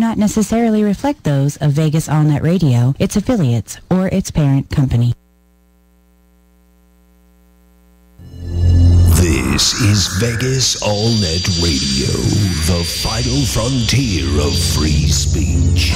not necessarily reflect those of Vegas Allnet Radio, its affiliates, or its parent company. This is Vegas Allnet Radio, the final frontier of free speech.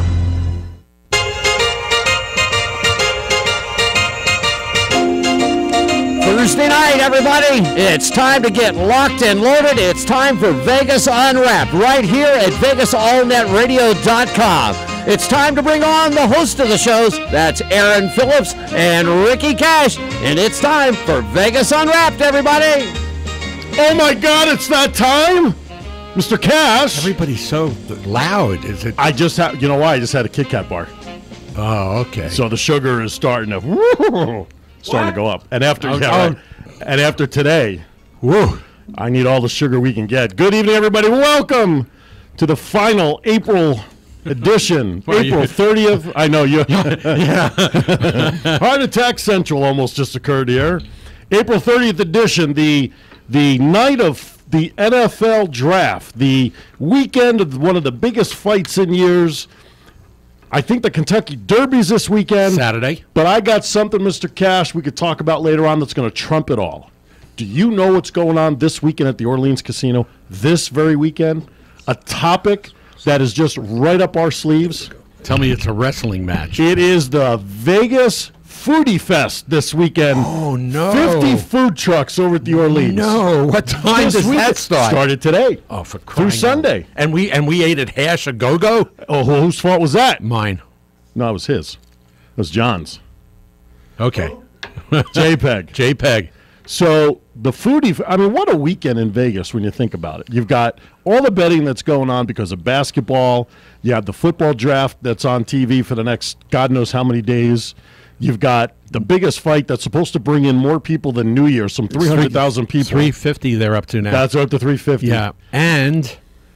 Thursday night, everybody. It's time to get locked and loaded. It's time for Vegas Unwrapped right here at VegasAllNetRadio.com. It's time to bring on the host of the shows. That's Aaron Phillips and Ricky Cash. And it's time for Vegas Unwrapped, everybody. Oh, my God, it's that time? Mr. Cash. Everybody's so loud. Is it? I just had, you know why? I just had a Kit Kat bar. Oh, okay. So the sugar is starting to go up. And after and after today, I need all the sugar we can get. Good evening, everybody. Welcome to the final April edition. April 30th. I know you. Yeah. Heart Attack Central almost just occurred here. April 30th edition, the night of the NFL draft, the weekend of one of the biggest fights in years. I think the Kentucky Derby's this weekend. Saturday. But I got something, Mr. Cash, we could talk about later on that's going to trump it all. Do you know what's going on this weekend at the Orleans Casino? This very weekend? A topic that is just right up our sleeves. Tell me it's a wrestling match. It is the Vegas Foodie Fest this weekend. Oh, no. 50 food trucks over at the Orleans. No. What time does that start? Started today. Oh, for crying through Sunday. And we ate at Hash a Go-Go? Oh, whose fault was that? Mine. No, it was his. It was John's. Okay. JPeg. So the foodie, I mean, what a weekend in Vegas when you think about it. You've got all the betting that's going on because of basketball. You have the football draft that's on TV for the next God knows how many days. You've got the biggest fight that's supposed to bring in more people than New Year's, some 300,000 people. 350 they're up to now. That's up to 350. Yeah, and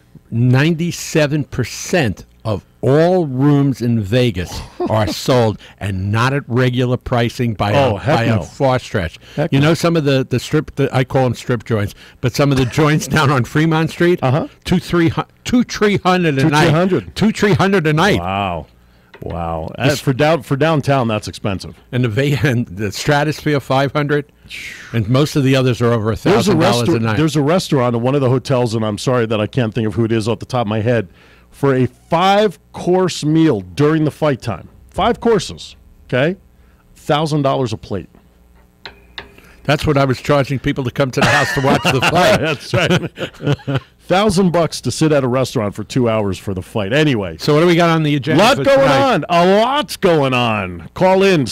97% of all rooms in Vegas are sold and not at regular pricing by a far stretch. You know, some of the strip, I call them strip joints, but some of the joints down on Fremont Street, $200-300 a night. $200-300 a night. Wow. For downtown, that's expensive. And the Stratosphere, $500, and most of the others are over $1,000 a night. There's a restaurant in one of the hotels, and I'm sorry that I can't think of who it is off the top of my head, for a 5-course meal during the fight time. 5 courses, okay? $1,000 a plate. That's what I was charging people to come to the house to watch the fight. That's right. $1,000 to sit at a restaurant for 2 hours for the fight. Anyway. So what do we got on the agenda? A lot's going on. Call in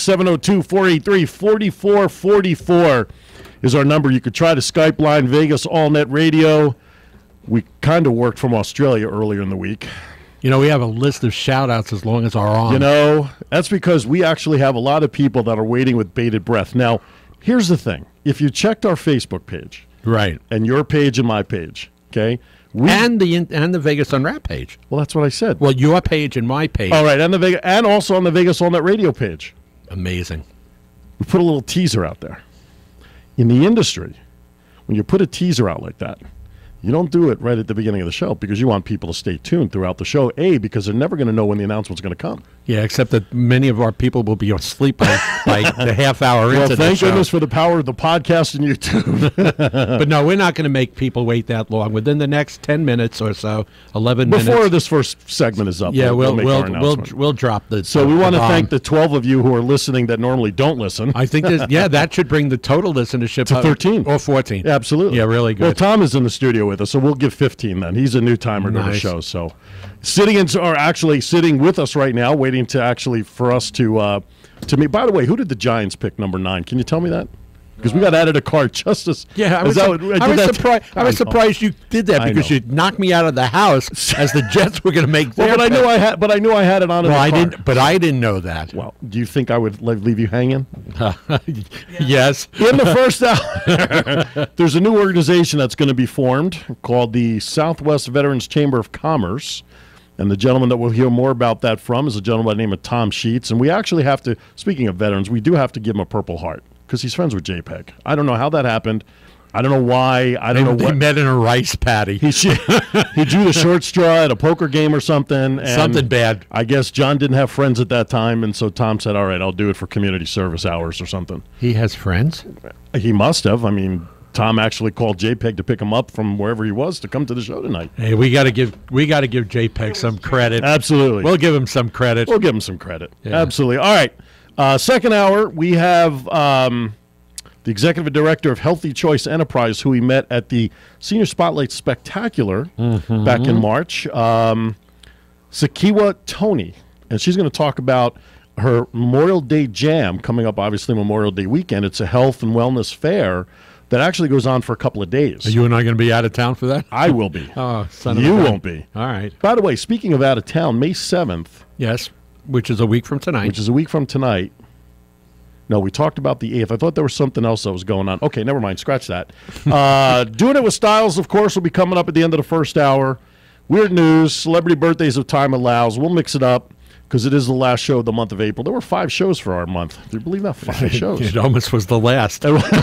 702-483-4444 is our number. You could try to Skype line Vegas Allnet Radio. We kind of worked from Australia earlier in the week. You know, we have a list of shout-outs as long as our arm. You know, that's because we actually have a lot of people that are waiting with bated breath. Now, here's the thing. If you checked our Facebook page. Right. And your page and my page, okay? And the Vegas Unwrapped page. Well, that's what I said. Well, your page and my page. All right, and also on the Vegas Allnet Radio page. Amazing. We put a little teaser out there. In the industry, when you put a teaser out like that, you don't do it right at the beginning of the show because you want people to stay tuned throughout the show, because they're never going to know when the announcement's going to come. Yeah, except that many of our people will be asleep by the half hour into the show. Well, thank goodness for the power of the podcast and YouTube. But no, we're not going to make people wait that long. Within the next 10 minutes or so, 11 minutes. Before this first segment is up, yeah, we'll drop the So we want to thank the 12 of you who are listening that normally don't listen. I think that should bring the total listenership to 13. Or 14. Absolutely. Yeah, really good. Well, Tom is in the studio with us, so we'll give 15 then. He's a new timer to the show, so... Sitting with us right now, waiting for us to meet. By the way, who did the Giants pick number 9? Can you tell me that? Because we got added a card just as. Yeah, I was surprised you did that because you knocked me out of the house as the Jets were going to make. Well, but I knew I had it on. I didn't know that. Well, do you think I would leave you hanging? Yes. In the first hour, there's a new organization that's going to be formed called the Southwest Veterans Chamber of Commerce. And the gentleman that we'll hear more about that from is a gentleman by the name of Tom Sheets. And we actually have to, speaking of veterans, we do have to give him a Purple Heart because he's friends with JPeg. I don't know how that happened. I don't know why. I don't know they what. met in a rice paddy. He drew the short straw at a poker game or something. And something bad. I guess John didn't have friends at that time, and so Tom said, all right, I'll do it for community service hours or something. He has friends? He must have. I mean, Tom actually called JPeg to pick him up from wherever he was to come to the show tonight. Hey, we got to give JPeg some credit. Absolutely. We'll give him some credit. We'll give him some credit. Yeah. Absolutely. All right. Second hour, we have the executive director of Healthy Choice Enterprise, who we met at the Senior Spotlight Spectacular back in March, Sakiwa Tony. And she's going to talk about her Memorial Day Jam coming up, obviously Memorial Day weekend. It's a health and wellness fair that actually goes on for a couple of days. Are you and I going to be out of town for that? I will be. Oh, son of a You gun. won't be. All right. By the way, speaking of out of town, May 7th. Yes, which is a week from tonight. Which is a week from tonight. No, we talked about the 8th. I thought there was something else that was going on. Okay, never mind. Scratch that. Doing It with Styles, of course, will be coming up at the end of the first hour. Weird news, celebrity birthdays if time allows. We'll mix it up because it is the last show of the month of April. There were 5 shows for our month. Do you believe that? 5 shows. It almost was the last.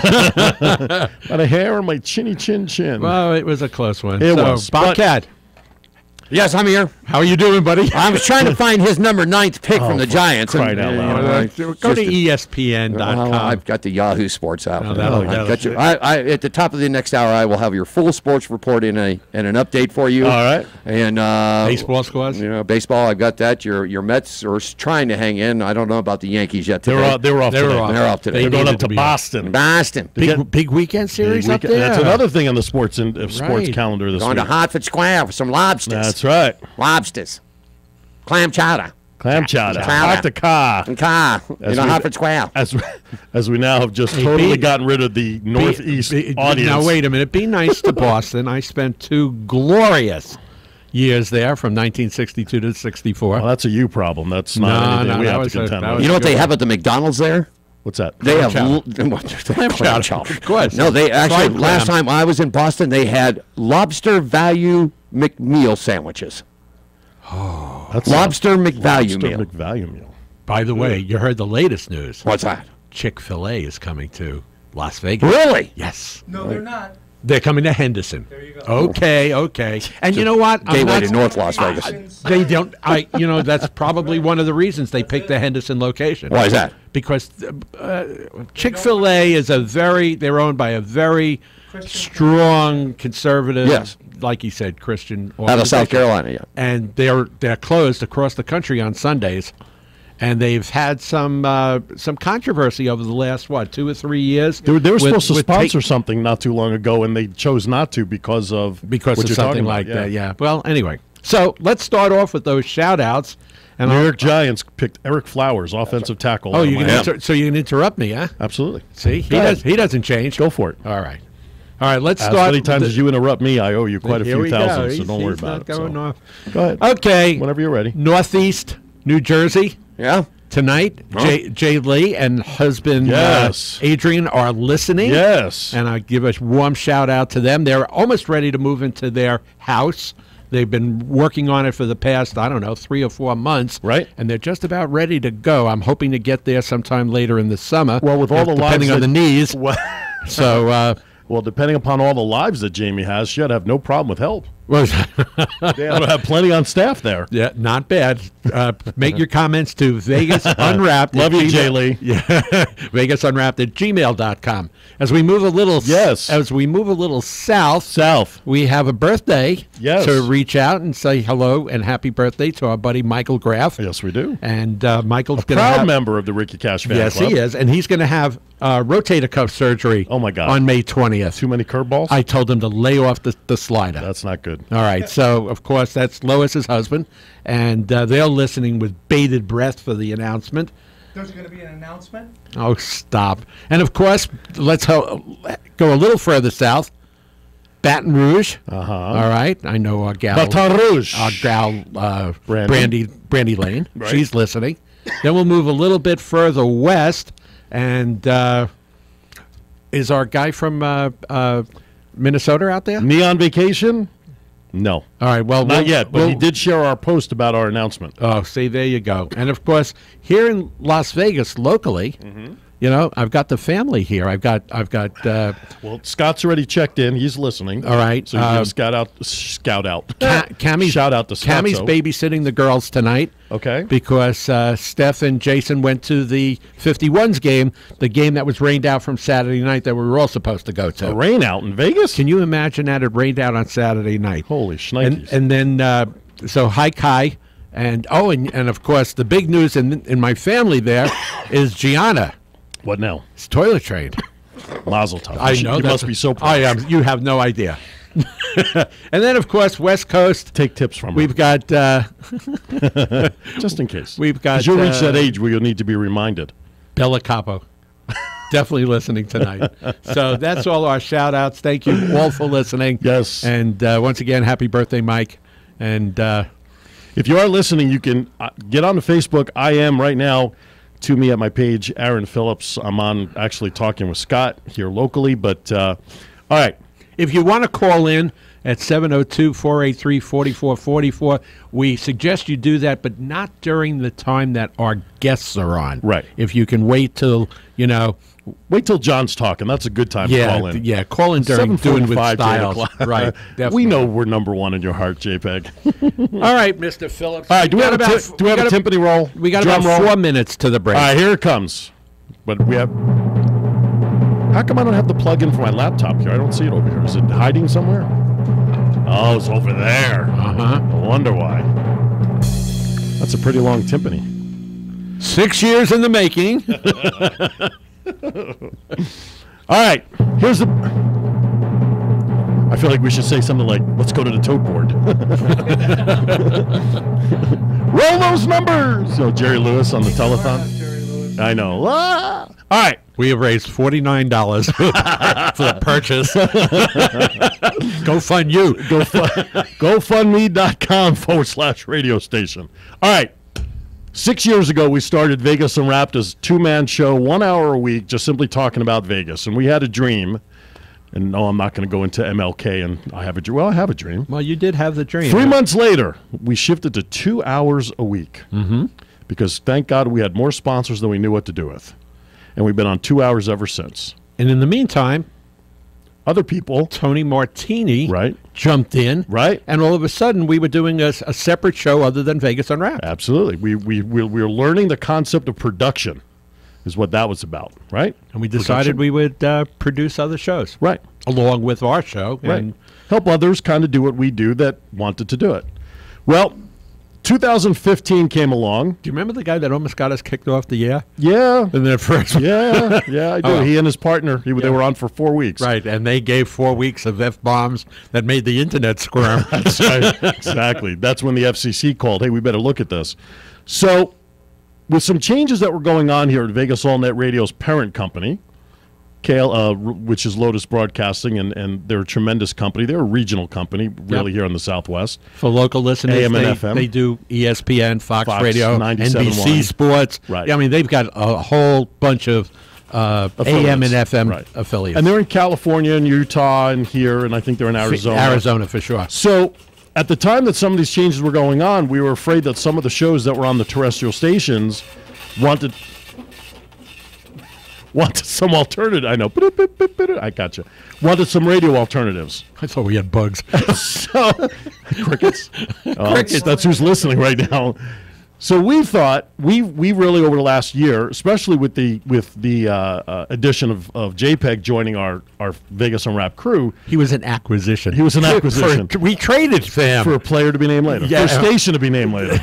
Got a hair on my chinny chin. Well, it was a close one. It was. Bobcat. Yes, I'm here. How are you doing, buddy? I was trying to find his number 9th pick from the Giants. crying out loud. Go to ESPN.com. I've got the Yahoo Sports app. that'll Got you. At the top of the next hour, I will have your full sports report and an update for you. All right. And Baseball squads? Baseball, I've got that. Your Mets are trying to hang in. I don't know about the Yankees yet They today. were off today. They're off today. They're going up needed to to be Boston. Boston. Big weekend series up there. That's another thing on the sports Right. calendar this Going week. to Hartford Square for some lobsters. That's right. Lobsters. Clam chowder. Clam chowder. Chowder. Dr. Carr. And car. Hartford Square. As we now have just totally gotten rid of the Northeast audience. Now, wait a minute. Be nice to Boston. I spent 2 glorious years there from 1962 to 64. Well, that's a you problem. That's not anything we have to contend with. You know what they have at the McDonald's there? What's that? They have Clam chowder. Of course. No, they actually Fried last clam. time I was in Boston, they had lobster value McMeal sandwiches. That's Lobster McValue Lobster meal. McValue meal. By the way, you heard the latest news. What's that? Chick-fil-A is coming to Las Vegas. Really? Yes. No, they're not. They're coming to Henderson. There you go. Okay. And you know what? I'm Gateway not- to North Las Vegas. They don't. That's probably one of the reasons they picked the Henderson location. Why is that? Because Chick-fil-A is they're owned by a very strong conservative, Yes. like you said, Christian Out of South organization. Carolina, yeah. And they're closed across the country on Sundays. And they've had some controversy over the last 2 or 3 years. They were supposed to with sponsor something not too long ago, and they chose not to because of what of you're something talking like about. that. Yeah. Well, anyway, so let's start off with those shout outs. And New York Giants picked Eric Flowers, offensive tackle. Oh, out of you Miami. can so you can interrupt me, huh? Absolutely. See, Go ahead. he doesn't change. Go for it. All right. Let's As start. many times as you interrupt me, I owe you quite a Here few we go. thousand, so don't worry He's about not it. going off. Go ahead. Okay. Whenever you're ready. Northeast New Jersey Yeah? tonight. Jay Lee and husband Yes. Adrian are listening. Yes. And I give a warm shout out to them. They're almost ready to move into their house. They've been working on it for the past, 3 or 4 months. Right. And they're just about ready to go. I'm hoping to get there sometime later in the summer. Well, with all the lives depending on that- the knees. Well, So, well, depending upon all the lives that Jamie has, she ought to have no problem with help. well, They ought to have plenty on staff there. yeah, not bad. Make your comments to Vegas Unwrapped. Love you, Jay Lee. Yeah, Vegas Unwrapped at gmail.com. As we move a little, south, we have a birthday. Yes. To reach out and say hello and happy birthday to our buddy Michael Graff. Yes, we do. And Michael's A going to proud have member of the Ricky Cash fan Yes, club. he is, and he's going to have rotator cuff surgery. Oh, my God. On May 20th. Too many curveballs? I told him to lay off the slider. That's not good. All right, so of course that's Lois's husband, and they're listening with bated breath for the announcement. There's going to be an announcement. Oh, stop! And of course, let's go a little further south. Baton Rouge. All right, I know our gal. Baton Rouge. Our gal, Brandy Lane. Right. She's listening. Then we'll move a little bit further west, and is our guy from Minnesota out there? Me on vacation? No. All right, well, Not yet, but he did share our post about our announcement. Oh, see, there you go. And of course, here in Las Vegas, locally, You know, I've got the family here. I've got. Well, Scott's already checked in. He's listening. All right. So you scout out. Cammy's, shout out to Scott. Cammy's babysitting the girls tonight. Okay. Because Steph and Jason went to the 51s game, the game that was rained out from Saturday night that we were all supposed to go to. A rain out in Vegas? Can you imagine that? It rained out on Saturday night. Holy shnikes. And then, so hi, Kai. And of course, the big news in my family there is Gianna. What now? It's toilet trained. Mazel tov. I know. You must be so proud. I am. You have no idea. And then, of course, West Coast. Take tips from her. We've got... just in case. We've got... 'Cause you'll reach that age where you'll need to be reminded. Bella Capo. Definitely listening tonight. So that's all our shout-outs. Thank you all for listening. Yes. And once again, happy birthday, Mike. And... if you are listening, you can get on to Facebook. I am right now to me at my page, Aaron Phillips. I'm on actually talking with Scott here locally. But all right. If you want to call in at 702-483-4444, we suggest you do that, but not during the time that our guests are on. Right. If you can wait till, Wait till John's talking. That's a good time to call in. Yeah, call in during Doing With Styles. Right, definitely. We know we're number one in your heart, JPeg. All right, Mr. Phillips. All right, do we have a timpani roll? We got Drum about roll? 4 minutes to the break. All right, here it comes. But we have... How come I don't have the plug-in for my laptop here? I don't see it over here. Is it hiding somewhere? Oh, it's over there. Uh-huh. I wonder why. That's a pretty long timpani. 6 years in the making. All right, here's the... I feel like we should say something like, let's go to the tote board. Roll those numbers! So Jerry Lewis on the telethon. I know. Ah! All right. We have raised $49 for the purchase. Go fund you. GoFundMe.com/radio station. All right. 6 years ago, we started Vegas Unwrapped as a two-man show, 1 hour a week, just simply talking about Vegas. And we had a dream. And no, I'm not going to go into MLK and I have a dream. Well, I have a dream. Well, you did have the dream. 3 months later, we shifted to 2 hours a week. Mm-hmm. Because thank God we had more sponsors than we knew what to do with. And we've been on 2 hours ever since. And in the meantime, other people, Tony Martini, right, jumped in, right, and all of a sudden we were doing a separate show other than Vegas Unwrapped. Absolutely, we were learning the concept of production, is what that was about, right? And we decided we would produce other shows, right, along with our show, right, and help others kind of do what we do that wanted to do it. Well, 2015 came along. Do you remember the guy that almost got us kicked off the air? Yeah. In the first yeah, I do. Oh. He and his partner, they were on for 4 weeks. Right, and they gave 4 weeks of F-bombs that made the internet squirm. That's right. Exactly. That's when the FCC called, hey, we better look at this. So with some changes that were going on here at Vegas All Net Radio's parent company, which is Lotus Broadcasting, and they're a tremendous company. They're a regional company, really, here in the Southwest. For local listeners, AM and FM. They do ESPN, Fox Radio, 97.1. NBC Sports. Right. Yeah, I mean, they've got a whole bunch of AM and FM affiliates. And they're in California and Utah and here, and I think they're in Arizona. Arizona, for sure. So at the time that some of these changes were going on, we were afraid that some of the shows that were on the terrestrial stations wanted some alternative. I know. I gotcha. Wanted some radio alternatives. I thought we had bugs. So, crickets. Crickets. That's who's listening right now. So we thought we really over the last year, especially with the addition of JPeg joining our Vegas Unwrapped crew. He was an acquisition. We traded him for a player to be named later. Yeah. For a station to be named later.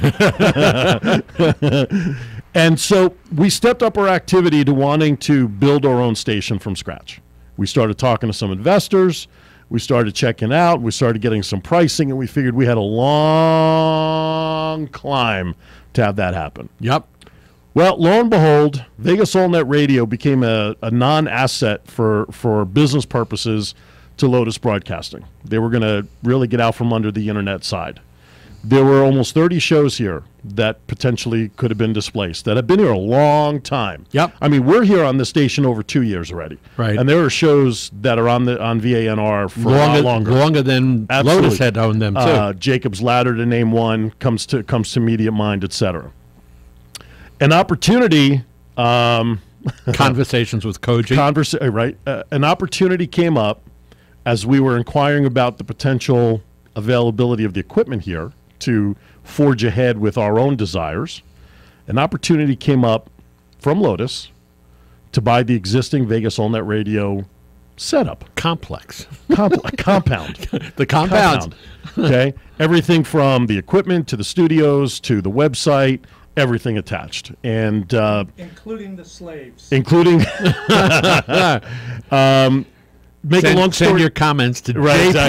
And so we stepped up our activity to wanting to build our own station from scratch. We started talking to some investors. We started checking out. We started getting some pricing, and we figured we had a long climb to have that happen. Yep. Well, lo and behold, Vegas All Net Radio became a non-asset for business purposes to Lotus Broadcasting. They were going to really get out from under the internet side. There were almost 30 shows here that potentially could have been displaced, that have been here a long time. Yep. I mean, we're here on the station over 2 years already. Right. And there are shows that are on VANR for a lot longer. Longer than Absolutely. Lotus had owned them, too. Jacob's Ladder, to name one, comes to Media Mind, etc. An opportunity Conversations with Koji. Right. An opportunity came up as we were inquiring about the potential availability of the equipment here to forge ahead with our own desires. An opportunity came up from Lotus to buy the existing Vegas All Net Radio setup. Complex. Compound. The compound. Okay. Everything from the equipment to the studios to the website, everything attached. And including the slaves. Including send your comments to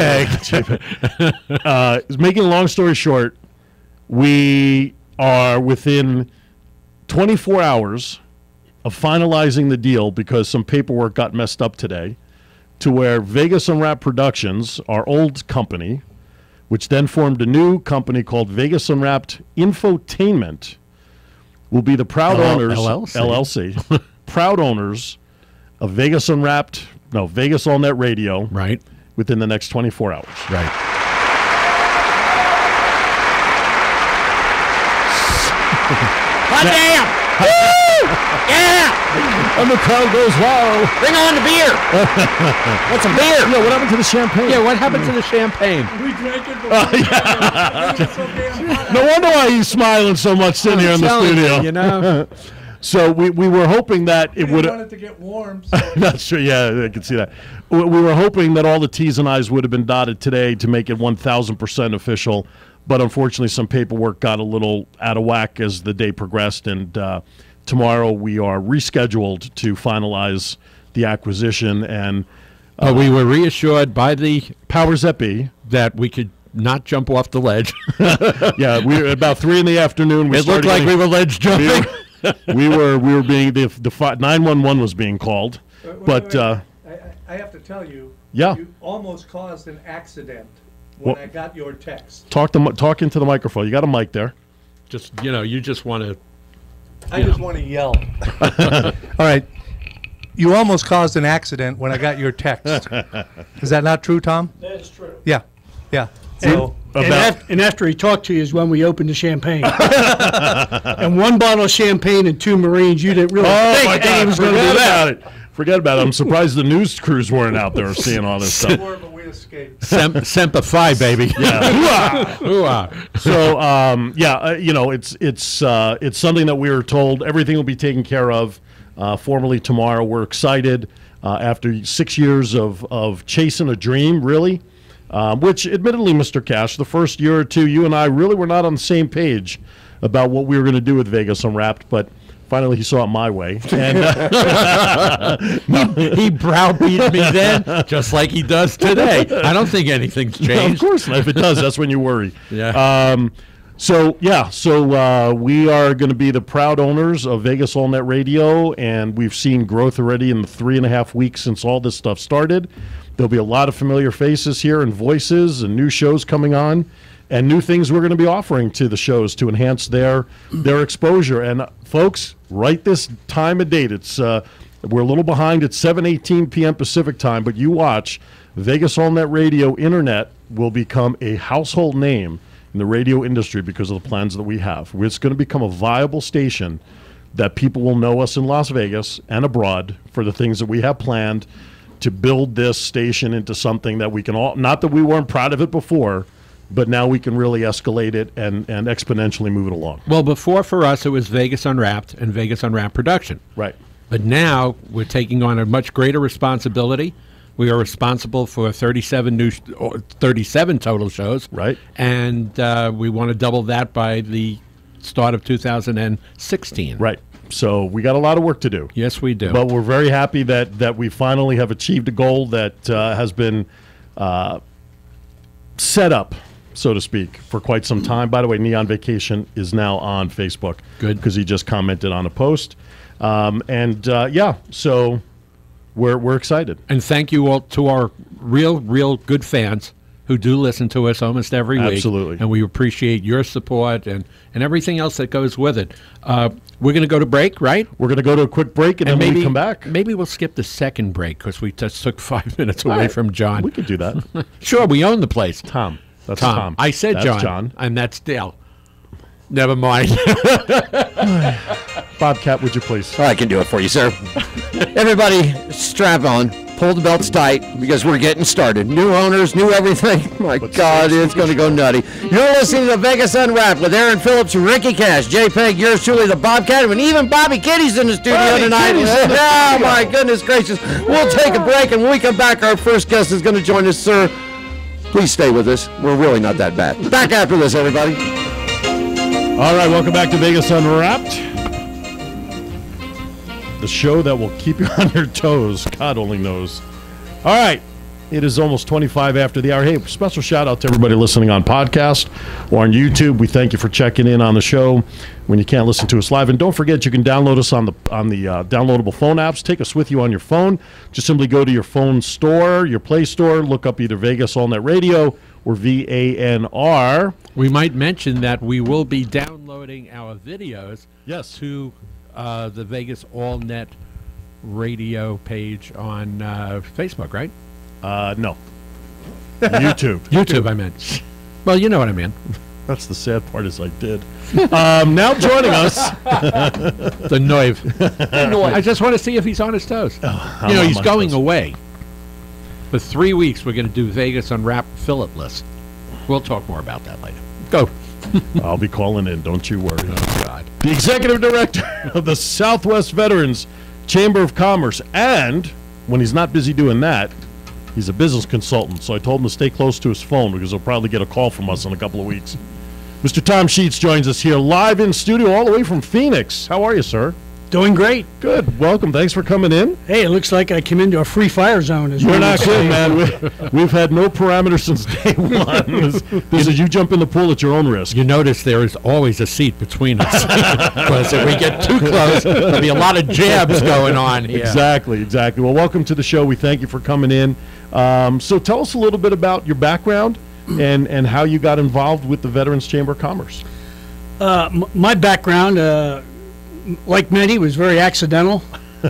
JPeg. Making a long story short, we are within 24 hours of finalizing the deal because some paperwork got messed up today, to where Vegas Unwrapped Productions, our old company, which then formed a new company called Vegas Unwrapped Infotainment, will be the proud owners, LLC, proud owners of Vegas Unwrapped, Vegas All Net Radio, right, within the next 24 hours. Right. Hot damn! Woo! Yeah! And the crowd goes wild. Bring on the beer. What's a beer? Yeah, what happened to the champagne? Yeah, what happened to the champagne? We drank it before. No wonder why he's smiling so much sitting here in the studio. You know? So we were hoping that it would. We wanted to get warm. So. That's true. Yeah, I can see that. We were hoping that all the T's and I's would have been dotted today to make it 1,000% official. But unfortunately, some paperwork got a little out of whack as the day progressed. And tomorrow we are rescheduled to finalize the acquisition. And we were reassured by the powers that be that we could not jump off the ledge. Yeah, we were about 3 p.m. It looked like we were ledge jumping. We were being the 911 was being called, but I have to tell you, yeah, you almost caused an accident when I got your text. Talk into the microphone. You got a mic there. Just you just want to. I just want to yell. All right, you almost caused an accident when I got your text. Is that not true, Tom? That is true. Yeah. So. And after he talked to you is when we opened the champagne. And 1 bottle of champagne and 2 Marines, you didn't really think he was going to do that. Forget about it. I'm surprised the news crews weren't out there seeing all this stuff. But we escaped. Semper Fi, baby. Yeah. So, it's something that we were told everything will be taken care of formally tomorrow. We're excited after 6 years of chasing a dream, really. Which, admittedly, Mr. Cash, the first year or two, you and I really were not on the same page about what we were going to do with Vegas Unwrapped, but finally he saw it my way. And he browbeat me then, just like he does today. I don't think anything's changed. No, of course not. If it does, that's when you worry. Yeah. So we are going to be the proud owners of Vegas All Net Radio, and we've seen growth already in the 3.5 weeks since all this stuff started. There'll be a lot of familiar faces here and voices and new shows coming on and new things we're going to be offering to the shows to enhance their exposure. And folks, write this time and date. It's we're a little behind. It's 7:18 p.m. Pacific time, but you watch. Vegas All Net Radio Internet will become a household name in the radio industry because of the plans that we have. It's going to become a viable station that people will know us in Las Vegas and abroad for the things that we have planned to build this station into something that we can all, not that we weren't proud of it before, but now we can really escalate it and exponentially move it along. Well, before for us it was Vegas Unwrapped and Vegas Unwrapped Production. Right. But now we're taking on a much greater responsibility. We are responsible for 37 total shows. Right. And we want to double that by the start of 2016. Right. So we got a lot of work to do. Yes, we do. But we're very happy that we finally have achieved a goal that has been set up, so to speak, for quite some time. By the way, Neon Vacation is now on Facebook. Good. Because he just commented on a post. So we're excited. And thank you all to our real good fans who do listen to us almost every week. Absolutely. And we appreciate your support and everything else that goes with it. We're going to go to break, right? We're going to go to a quick break, and then when we come back. Maybe we'll skip the second break because we just took 5 minutes away from John. We could do that. Sure, we own the place. Tom. That's Tom. I said that's John. John. And that's Dale. Never mind. Bobcat, would you please? I can do it for you, sir. Everybody, strap on. Pull the belts tight because we're getting started. New owners, new everything. My God, it's going to go nutty. You're listening to Vegas Unwrapped with Aaron Phillips, Ricky Cash, JPeg, yours truly, the Bobcat, and even Bobby Kitty's in the studio tonight. Oh, my goodness gracious. We'll take a break, and when we come back, our first guest is going to join us, sir. Please stay with us. We're really not that bad. Back after this, everybody. All right, welcome back to Vegas Unwrapped. The show that will keep you on your toes. God only knows. All right. It is almost 25 after the hour. Hey, special shout out to everybody listening on podcast or on YouTube. We thank you for checking in on the show when you can't listen to us live. And don't forget, you can download us on the downloadable phone apps. Take us with you on your phone. Just simply go to your phone store, your Play Store, look up either Vegas All Net Radio or VANR. We might mention that we will be downloading our videos to the Vegas All Net Radio page on Facebook, right? No. YouTube. YouTube, I meant. Well, you know what I mean. That's the sad part is I did. Now joining us. The Noiv. I just want to see if he's on his toes. He's going away. For 3 weeks, we're going to do Vegas Unwrapped Phillip list. We'll talk more about that later. Go. I'll be calling in, don't you worry. Oh, God. The Executive Director of the Southwest Veterans Chamber of Commerce. And when he's not busy doing that, he's a business consultant. So I told him to stay close to his phone because he'll probably get a call from us in a couple of weeks. Mr. Tom Sheets joins us here live in studio all the way from Phoenix. How are you, sir? Doing great. Good. Welcome. Thanks for coming in. Hey, it looks like I came into a free fire zone. You're not kidding, man. We've had no parameters since day one. This is you jump in the pool at your own risk. You notice there is always a seat between us. Because if we get too close, there'll be a lot of jabs going on here. Exactly. Well, welcome to the show. We thank you for coming in. So tell us a little bit about your background and how you got involved with the Veterans Chamber of Commerce. My background, like many, was very accidental.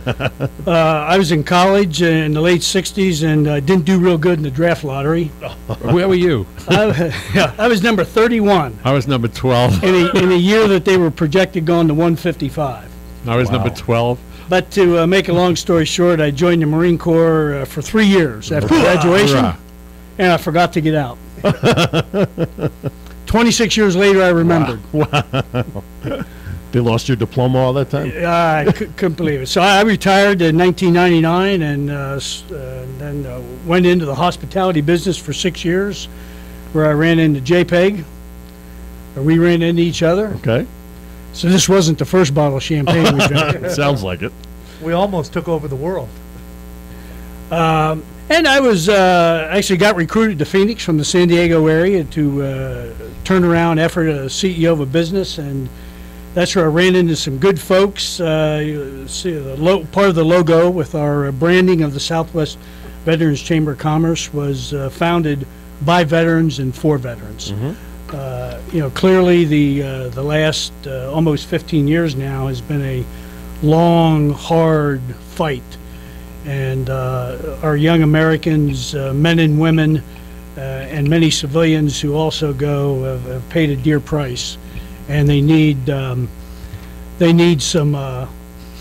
I was in college in the late 60s and didn't do real good in the draft lottery. Where were you? I was number 31. I was number 12. In a year that they were projected going to 155. I was number 12. But to make a long story short, I joined the Marine Corps for 3 years after graduation, and I forgot to get out. 26 years later, I remembered. Wow. They lost your diploma all that time? I couldn't believe it. So I retired in 1999 and then went into the hospitality business for 6 years, where I ran into JPeg. We ran into each other. Okay. So this wasn't the first bottle of champagne we drank. Sounds like it. We almost took over the world. And I was actually got recruited to Phoenix from the San Diego area to turn around effort as CEO of a business, and that's where I ran into some good folks. You see part of the logo with our branding of the Southwest Veterans Chamber of Commerce was founded by veterans and for veterans. Mm-hmm. Clearly the last almost 15 years now has been a long, hard fight. And our young Americans, men and women, and many civilians who also go have paid a dear price. And they need some a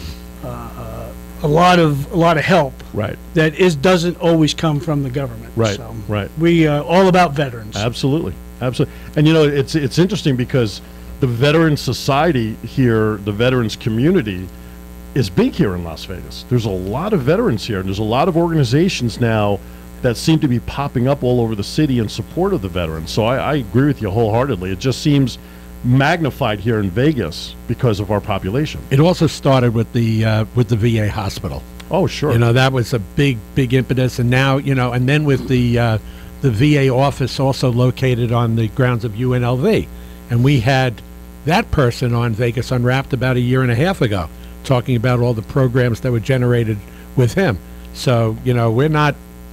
lot of help. Right. That doesn't always come from the government. Right. So right. We all about veterans. Absolutely. And it's interesting because the Veteran Society here, the veterans community, is big here in Las Vegas. There's a lot of veterans here, and there's a lot of organizations now that seem to be popping up all over the city in support of the veterans. So I agree with you wholeheartedly. It just seems magnified here in Vegas because of our population. It also started with the VA hospital. Oh, sure. That was a big impetus, and now and then with the VA office also located on the grounds of UNLV, and we had that person on Vegas Unwrapped about a year and a half ago, talking about all the programs that were generated with him. So we're not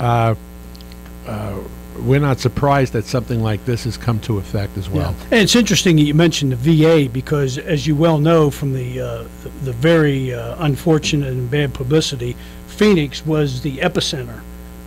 surprised that something like this has come to effect as well. Yeah. And it's interesting that you mentioned the VA because, as you well know from the very unfortunate and bad publicity, Phoenix was the epicenter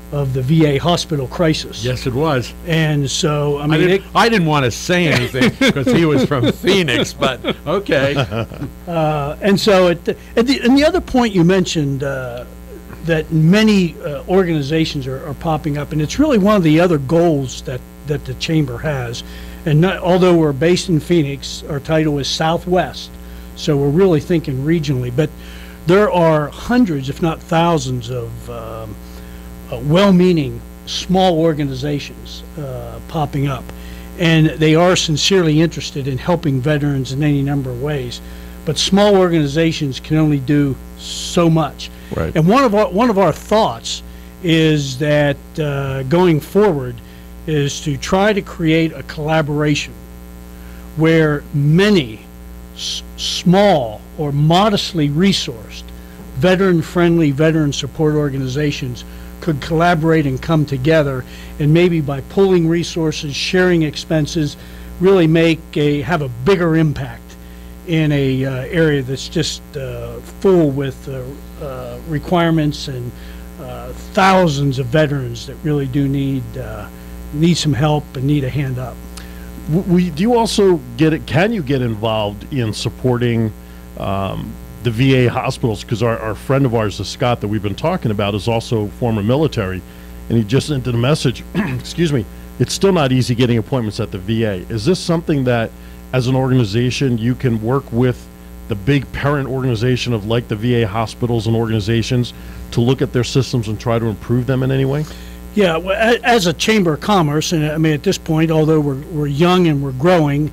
of the VA hospital crisis. Yes, it was. And so, I mean, I didn't want to say anything because he was from Phoenix, but okay. And so, and the other point you mentioned, that many organizations are popping up, and it's really one of the other goals that the Chamber has. And although we're based in Phoenix, our title is Southwest, so we're really thinking regionally. But there are hundreds, if not thousands, of well-meaning small organizations popping up, and they are sincerely interested in helping veterans in any number of ways. But small organizations can only do so much. Right. And one of our thoughts is that going forward is to try to create a collaboration where many small or modestly resourced veteran-friendly veteran support organizations could collaborate and come together, and maybe by pooling resources, sharing expenses, really have a bigger impact in a area that's just full with requirements and thousands of veterans that really do need some help and need a hand up. Do you also can you get involved in supporting the VA hospitals? Because our friend of ours, Scott, that we've been talking about, is also former military, and he just sent a message, excuse me, it's still not easy getting appointments at the VA. Is this something that, as an organization, you can work with the big parent organization of like the VA hospitals and organizations to look at their systems and try to improve them in any way? Yeah, well, as a Chamber of Commerce, and I mean at this point, although we're young and we're growing,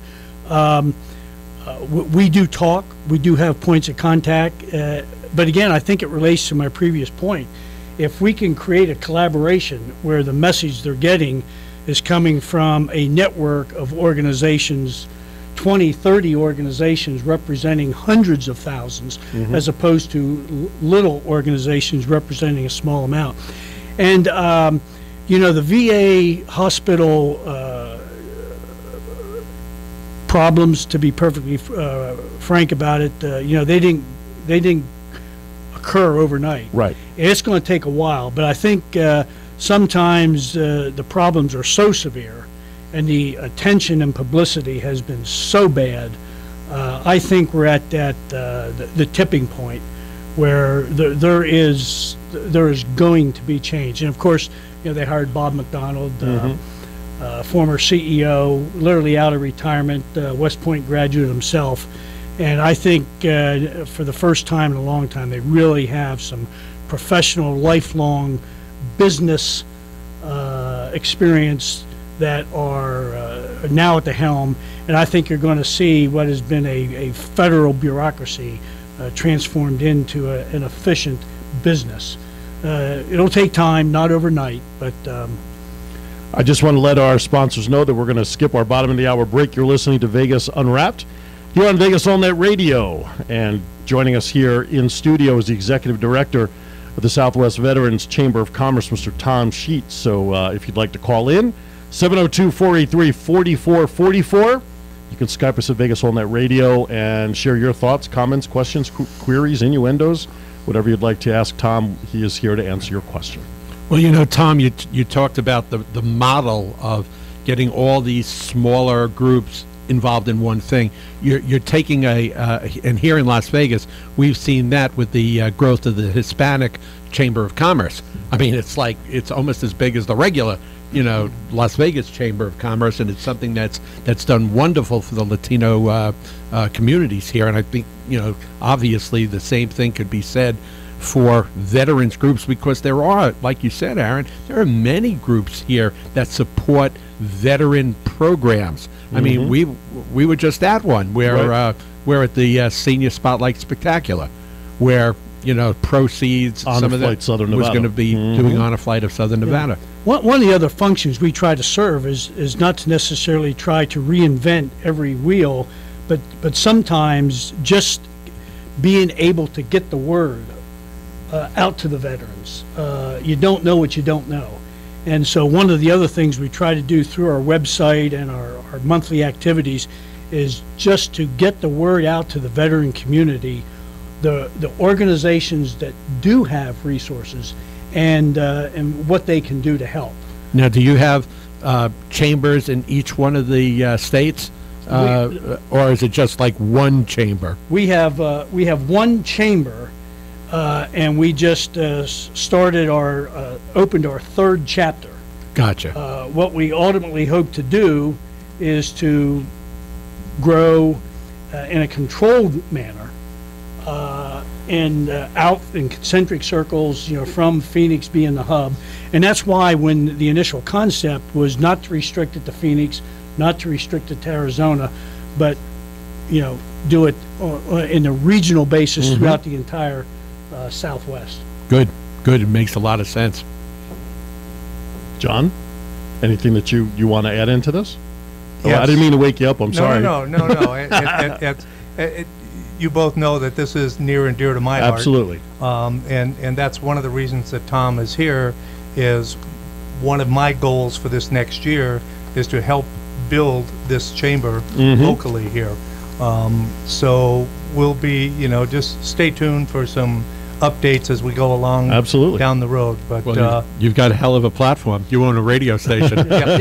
we do talk, we do have points of contact, but again, I think it relates to my previous point. If we can create a collaboration where the message they're getting is coming from a network of organizations, 20, 30 organizations representing hundreds of thousands, as opposed to little organizations representing a small amount. And, you know, the VA hospital problems, to be perfectly frank about it, you know, they didn't occur overnight. Right. It's going to take a while, but I think sometimes the problems are so severe and the attention and publicity has been so bad, I think we're at the tipping point where there is going to be change. And of course, you know, they hired Bob McDonald, former CEO, literally out of retirement, West Point graduate himself. And I think for the first time in a long time, they really have some professional, lifelong business experience that are now at the helm. And I think you're going to see what has been a federal bureaucracy transformed into an efficient business. It'll take time, not overnight, but I just want to let our sponsors know that we're going to skip our bottom of the hour break. You're listening to Vegas Unwrapped here on Vegas All Net Radio, and joining us here in studio is the Executive Director of the Southwest Veterans Chamber of Commerce, Mr. Tom Sheets. So if you'd like to call in, 702-483-4444. You can Skype us at Vegas All Net Radio and share your thoughts, comments, questions, queries, innuendos, whatever you'd like to ask Tom. He is here to answer your question. Well, you know, Tom, you talked about the model of getting all these smaller groups involved in one thing. You're taking and here in Las Vegas, we've seen that with the growth of the Hispanic Chamber of Commerce. I mean, it's almost as big as the regular, you know, Las Vegas Chamber of Commerce, and it's something that's done wonderful for the Latino communities here. And I think, you know, obviously the same thing could be said for veterans groups, because there are, like you said, Aaron, there are many groups here that support veteran programs. I mean, we were just at one where we're at the Senior Spotlight Spectacular, where, you know, proceeds on some a of flight that Southern was Nevada. going to be doing on a flight of Southern Nevada. one of the other functions we try to serve is not to necessarily try to reinvent every wheel, but sometimes just being able to get the word out to the veterans. You don't know what you don't know. And so one of the other things we try to do through our website and our monthly activities is just to get the word out to the veteran community, the organizations that do have resources and what they can do to help. Now, do you have chambers in each one of the states, or is it just like one chamber? We have one chamber, and we just opened our third chapter. Gotcha. What we ultimately hope to do is to grow in a controlled manner, and out in concentric circles, from Phoenix being the hub. And that's why when the initial concept was not to restrict it to Phoenix, not to restrict it to Arizona, but, do it in a regional basis throughout the entire Southwest. Good. It makes a lot of sense. John, anything that you want to add into this? Yes. Oh, I didn't mean to wake you up. I'm sorry. No. You both know that this is near and dear to my heart. Absolutely. And that's one of the reasons that Tom is here. Is one of my goals for this next year is to help build this chamber locally here. So we'll be, just stay tuned for some updates as we go along. Absolutely. Down the road. But you've got a hell of a platform. You own a radio station.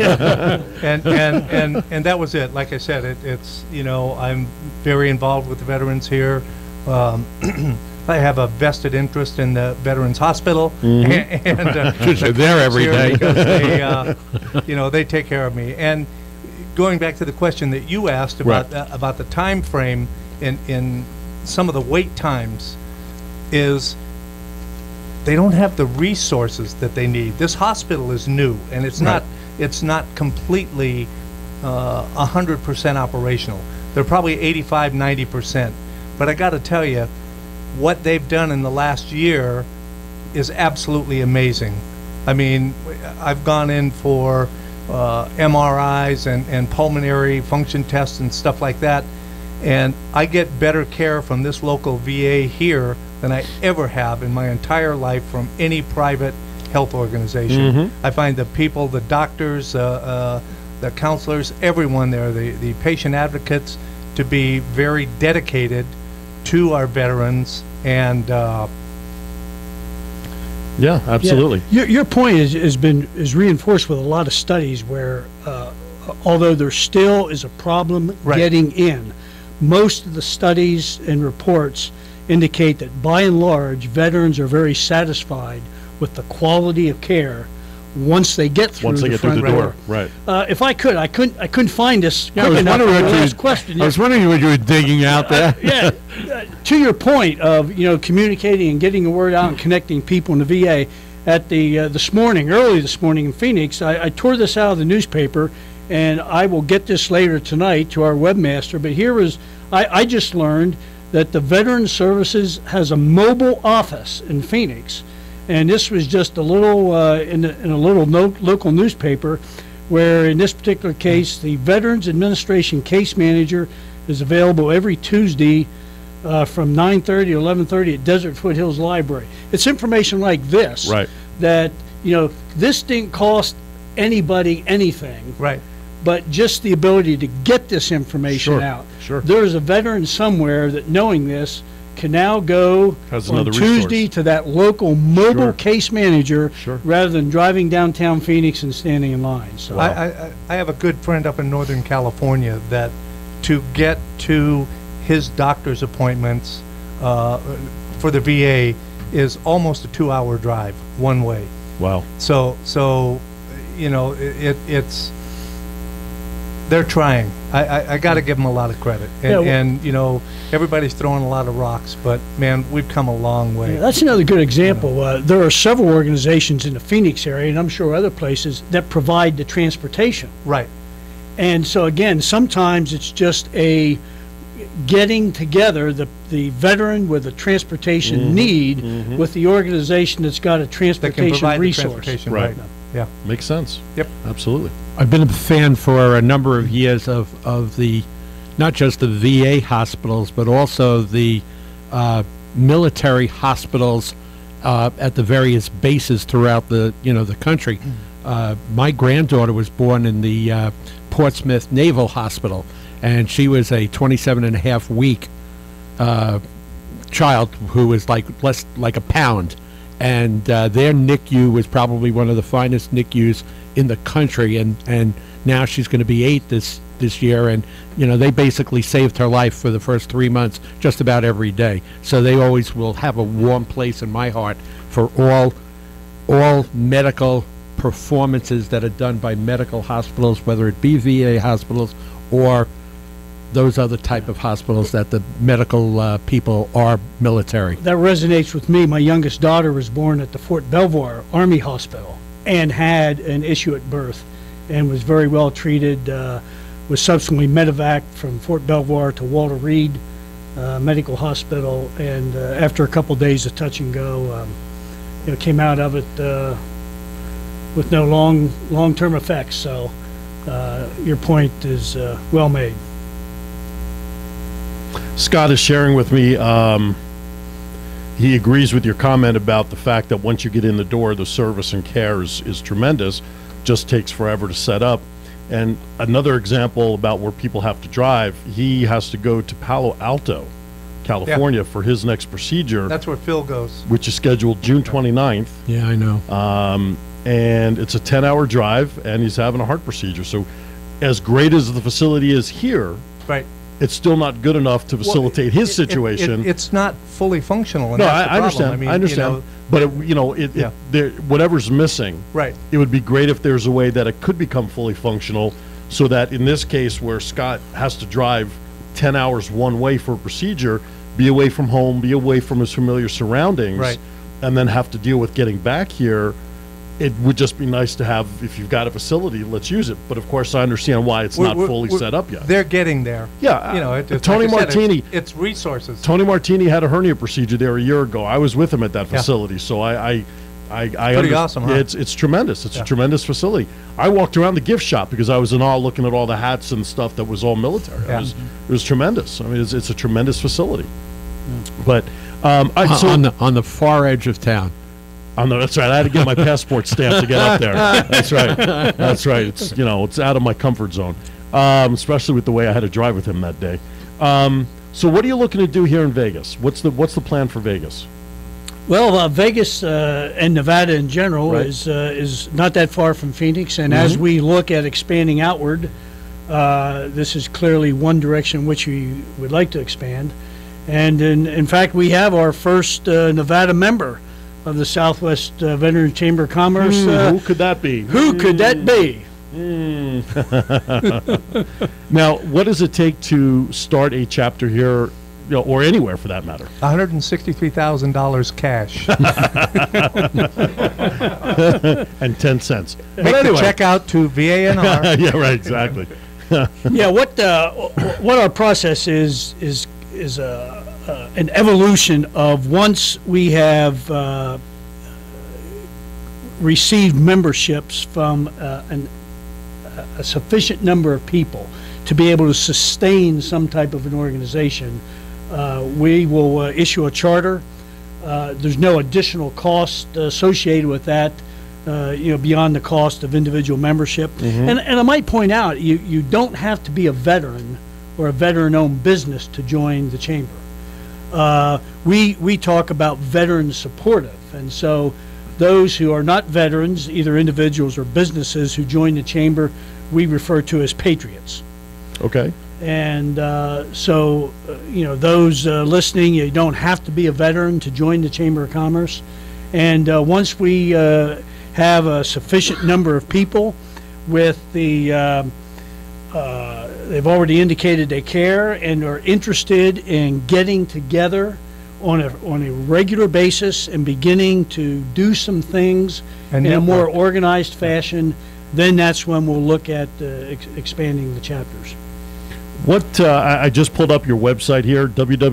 and that was it. Like I said, it's I'm very involved with the veterans here. I have a vested interest in the Veterans Hospital, and you're there every day because they, they take care of me. And going back to the question that you asked about about the time frame in some of the wait times, is they don't have the resources that they need. This hospital is new, and it's not completely 100% operational. They're probably 85, 90%. But I got to tell you, what they've done in the last year is absolutely amazing. I mean, I've gone in for MRIs and pulmonary function tests and stuff like that, and I get better care from this local VA here than I ever have in my entire life from any private health organization. I find the people, the doctors, the counselors, everyone there, the patient advocates, to be very dedicated to our veterans. And yeah, absolutely. Yeah. Your point is reinforced with a lot of studies where although there still is a problem getting in, most of the studies and reports indicate that by and large veterans are very satisfied with the quality of care once they get through the front door. Right. If I couldn't find this. Yeah, I was wondering what you were digging out there. To your point of communicating and getting the word out and connecting people in the VA, at the early this morning in Phoenix, I tore this out of the newspaper, and I will get this later tonight to our webmaster. But here is I just learned that the Veterans Services has a mobile office in Phoenix. And this was just a little in a little local newspaper, where in this particular case, the Veterans Administration case manager is available every Tuesday from 9:30 to 11:30 at Desert Foothills Library. It's information like this that this didn't cost anybody anything, but just the ability to get this information out. There's a veteran somewhere that, knowing this, can now go on Tuesday to that local mobile case manager rather than driving downtown Phoenix and standing in line. So I have a good friend up in Northern California that to get to his doctor's appointments for the VA is almost a 2-hour drive one way. Wow. So it's they're trying. I got to give them a lot of credit. And everybody's throwing a lot of rocks, but, man, we've come a long way. Yeah, that's another good example. There are several organizations in the Phoenix area, and I'm sure other places, that provide the transportation. Right. And so, again, sometimes it's just a getting together the veteran with a transportation need with the organization that's got a transportation resource. Right. Yeah. Makes sense. Yep. Absolutely. I've been a fan for a number of years of the, not just the VA hospitals, but also the military hospitals at the various bases throughout the country. My granddaughter was born in the Portsmouth Naval Hospital, and she was a 27-and-a-half-week child who was like a pound. and their NICU was probably one of the finest NICUs in the country, and now she's going to be 8 this year, and they basically saved her life for the first 3 months just about every day. So they always will have a warm place in my heart for all medical performances that are done by medical hospitals, whether it be VA hospitals or those other type of hospitals that the medical people are military. That resonates with me. My youngest daughter was born at the Fort Belvoir Army Hospital and had an issue at birth and was very well treated, was subsequently medevaced from Fort Belvoir to Walter Reed Medical Hospital, and after a couple days of touch and go, came out of it with no long-term effects. So your point is well made. Scott is sharing with me, he agrees with your comment about the fact that once you get in the door, the service and care is tremendous, just takes forever to set up. And another example about where people have to drive, he has to go to Palo Alto, California for his next procedure. That's where Phil goes. Which is scheduled June 29th. Yeah, I know. And it's a 10-hour drive, and he's having a heart procedure. So as great as the facility is here, right, it's still not good enough to facilitate his situation. It's not fully functional. And no, that's I understand. I mean, I understand. But whatever's missing, right? It would be great if there's a way that it could become fully functional, so that in this case, where Scott has to drive 10 hours one way for a procedure, be away from home, be away from his familiar surroundings, right, and then have to deal with getting back here. It would just be nice to have, if you've got a facility, let's use it. But of course, I understand why it's not fully set up yet. They're getting there. Yeah, Tony Martini. It's resources. Tony Martini had a hernia procedure there a year ago. I was with him at that facility, so I pretty awesome. Huh? It's tremendous. It's a tremendous facility. I walked around the gift shop because I was in awe looking at all the hats and stuff that was all military. It was tremendous. I mean, it's a tremendous facility. But on the far edge of town. That's right. I had to get my passport stamped to get up there. That's right. That's right. It's it's out of my comfort zone, especially with the way I had to drive with him that day. So, what are you looking to do here in Vegas? What's the plan for Vegas? Well, Vegas and Nevada in general is not that far from Phoenix, and as we look at expanding outward, this is clearly one direction which we would like to expand. And in fact, we have our first Nevada member of the Southwest Veterans Chamber of Commerce. Who could that be? Who could that be? Now, what does it take to start a chapter here, or anywhere for that matter? $163,000 cash. And 10 cents. But anyway, check out to VANR. Yeah, right, exactly. Yeah, what our process is an evolution of once we have received memberships from a sufficient number of people to be able to sustain some type of an organization, we will issue a charter. There's no additional cost associated with that, beyond the cost of individual membership. And I might point out, you don't have to be a veteran or a veteran-owned business to join the chamber. We talk about veteran supportive, and so those who are not veterans, either individuals or businesses who join the chamber, we refer to as patriots. Okay. And so those listening, you don't have to be a veteran to join the Chamber of Commerce. And once we have a sufficient number of people with the they've already indicated they care and are interested in getting together on a regular basis and beginning to do some things in a more organized fashion, then that's when we'll look at expanding the chapters. What I just pulled up your website here,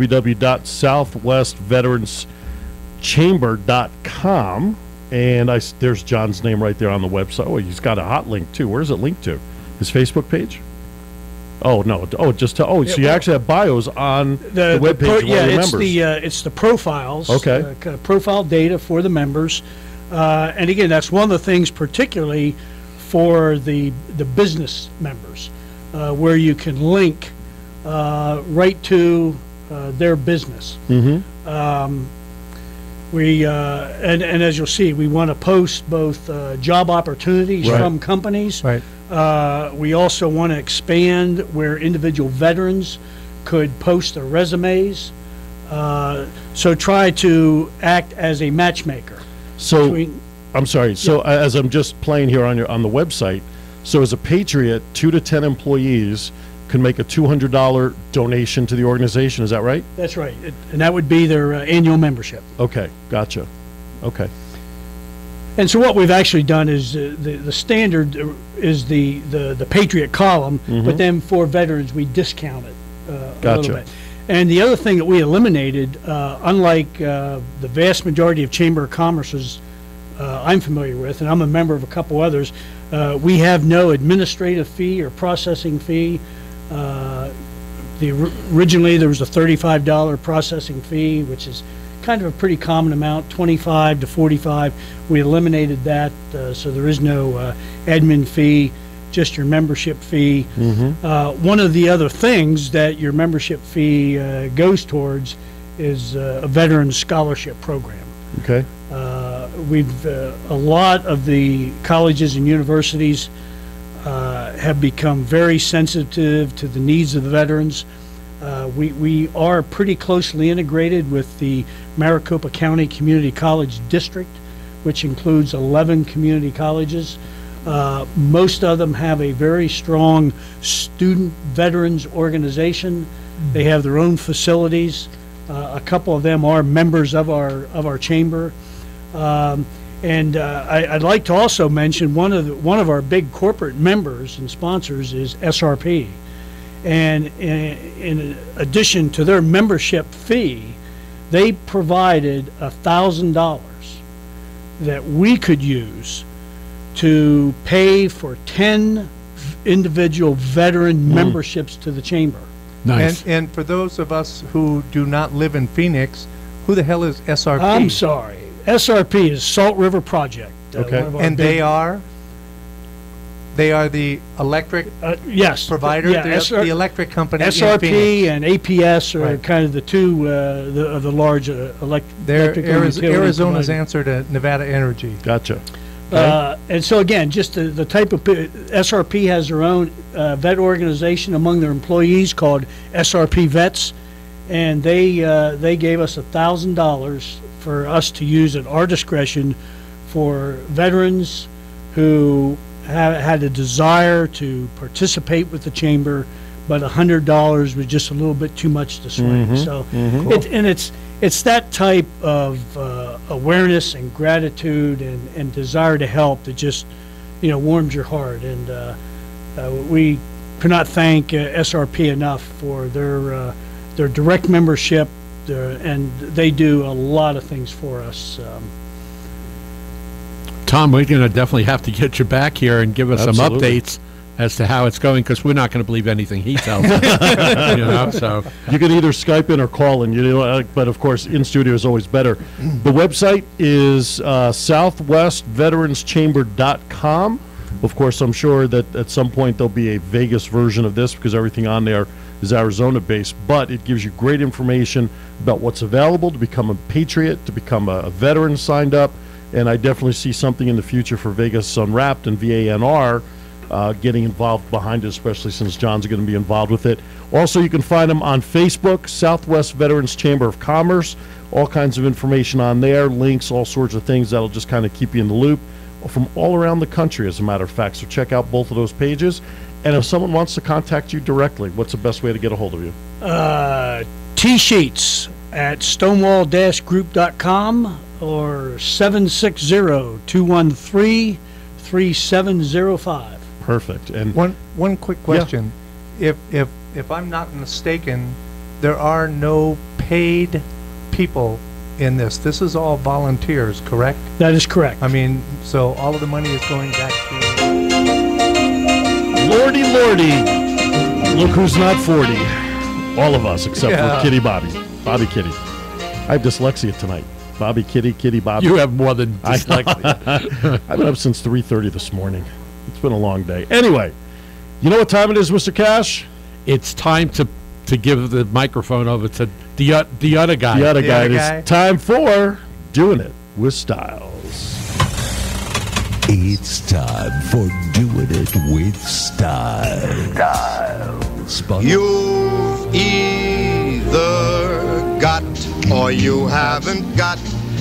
www.southwestveteranschamber.com, and there's John's name right there on the website. Oh, he's got a hot link too. Where is it linked to? His Facebook page? Oh no! So you actually have bios on the webpage of all your members. It's the profiles. Okay. Profile data for the members, and again, that's one of the things, particularly for the business members, where you can link right to their business. We and as you'll see, we want to post both job opportunities from companies. Right. We also want to expand where individual veterans could post their resumes. So try to act as a matchmaker. So, I'm sorry. So as I'm just playing here on the website, so as a Patriot, 2 to 10 employees can make a $200 donation to the organization. Is that right? That's right, and that would be their annual membership. Okay, gotcha. Okay. And so what we've actually done is the standard is the Patriot column, but then for veterans we discount it a little bit. And the other thing that we eliminated, unlike the vast majority of Chamber of Commerce's I'm familiar with, and I'm a member of a couple others, we have no administrative fee or processing fee. Originally there was a $35 processing fee, which is kind of a pretty common amount, 25 to 45. We eliminated that, so there is no admin fee, just your membership fee. One of the other things that your membership fee goes towards is a veteran scholarship program. Okay. A lot of the colleges and universities have become very sensitive to the needs of the veterans. We are pretty closely integrated with the Maricopa County Community College District, which includes 11 community colleges. Most of them have a very strong student veterans organization. They have their own facilities. A couple of them are members of our chamber. I'd like to also mention one of our big corporate members and sponsors is SRP. And in addition to their membership fee, they provided $1,000 that we could use to pay for 10 individual veteran memberships to the chamber. Nice. And for those of us who do not live in Phoenix, who the hell is SRP? I'm sorry. SRP is Salt River Project. Okay. And they are the electric provider, the electric company. SRP and APS are kind of the two of the large electric Arizona's answer to Nevada Energy. Gotcha. And so again, just the type of SRP has their own vet organization among their employees called SRP Vets, and they gave us $1,000 for us to use at our discretion for veterans who had a desire to participate with the chamber, but $100 was just a little bit too much to swing. So, it's that type of awareness and gratitude and desire to help that just warms your heart. And we cannot thank SRP enough for their direct membership, and they do a lot of things for us. Tom, we're going to definitely have to get you back here and give us some updates as to how it's going, because we're not going to believe anything he tells us. So you can either Skype in or call in, but of course in studio is always better. The website is southwestveteranschamber.com. Of course, I'm sure that at some point there'll be a Vegas version of this, because everything on there is Arizona based, but it gives you great information about what's available to become a Patriot, to become a veteran signed up. And I definitely see something in the future for Vegas Unwrapped and VANR getting involved behind it, especially since John's going to be involved with it. Also, you can find them on Facebook, Southwest Veterans Chamber of Commerce. All kinds of information on there, links, all sorts of things that'll just kind of keep you in the loop from all around the country, as a matter of fact. So check out both of those pages. And if someone wants to contact you directly, what's the best way to get a hold of you? T-Sheets at stonewall-group.com or 760-213-3705. Perfect. And one quick question. Yeah. If I'm not mistaken, there are no paid people in this. This is all volunteers, correct? That is correct. I mean, so all of the money is going back to... Lordy, look who's not 40. All of us, except for Kitty Bobby. Bobby Kitty. I have dyslexia tonight. Bobby Kitty, Kitty Bobby. You have more than dyslexia. I've been up since 3:30 this morning. It's been a long day. Anyway, you know what time it is, Mr. Cash? It's time to give the microphone over to the other guy. The other guy. It's time for Doing It with Styles. It's time for Doing It with Styles. You've either got or you haven't got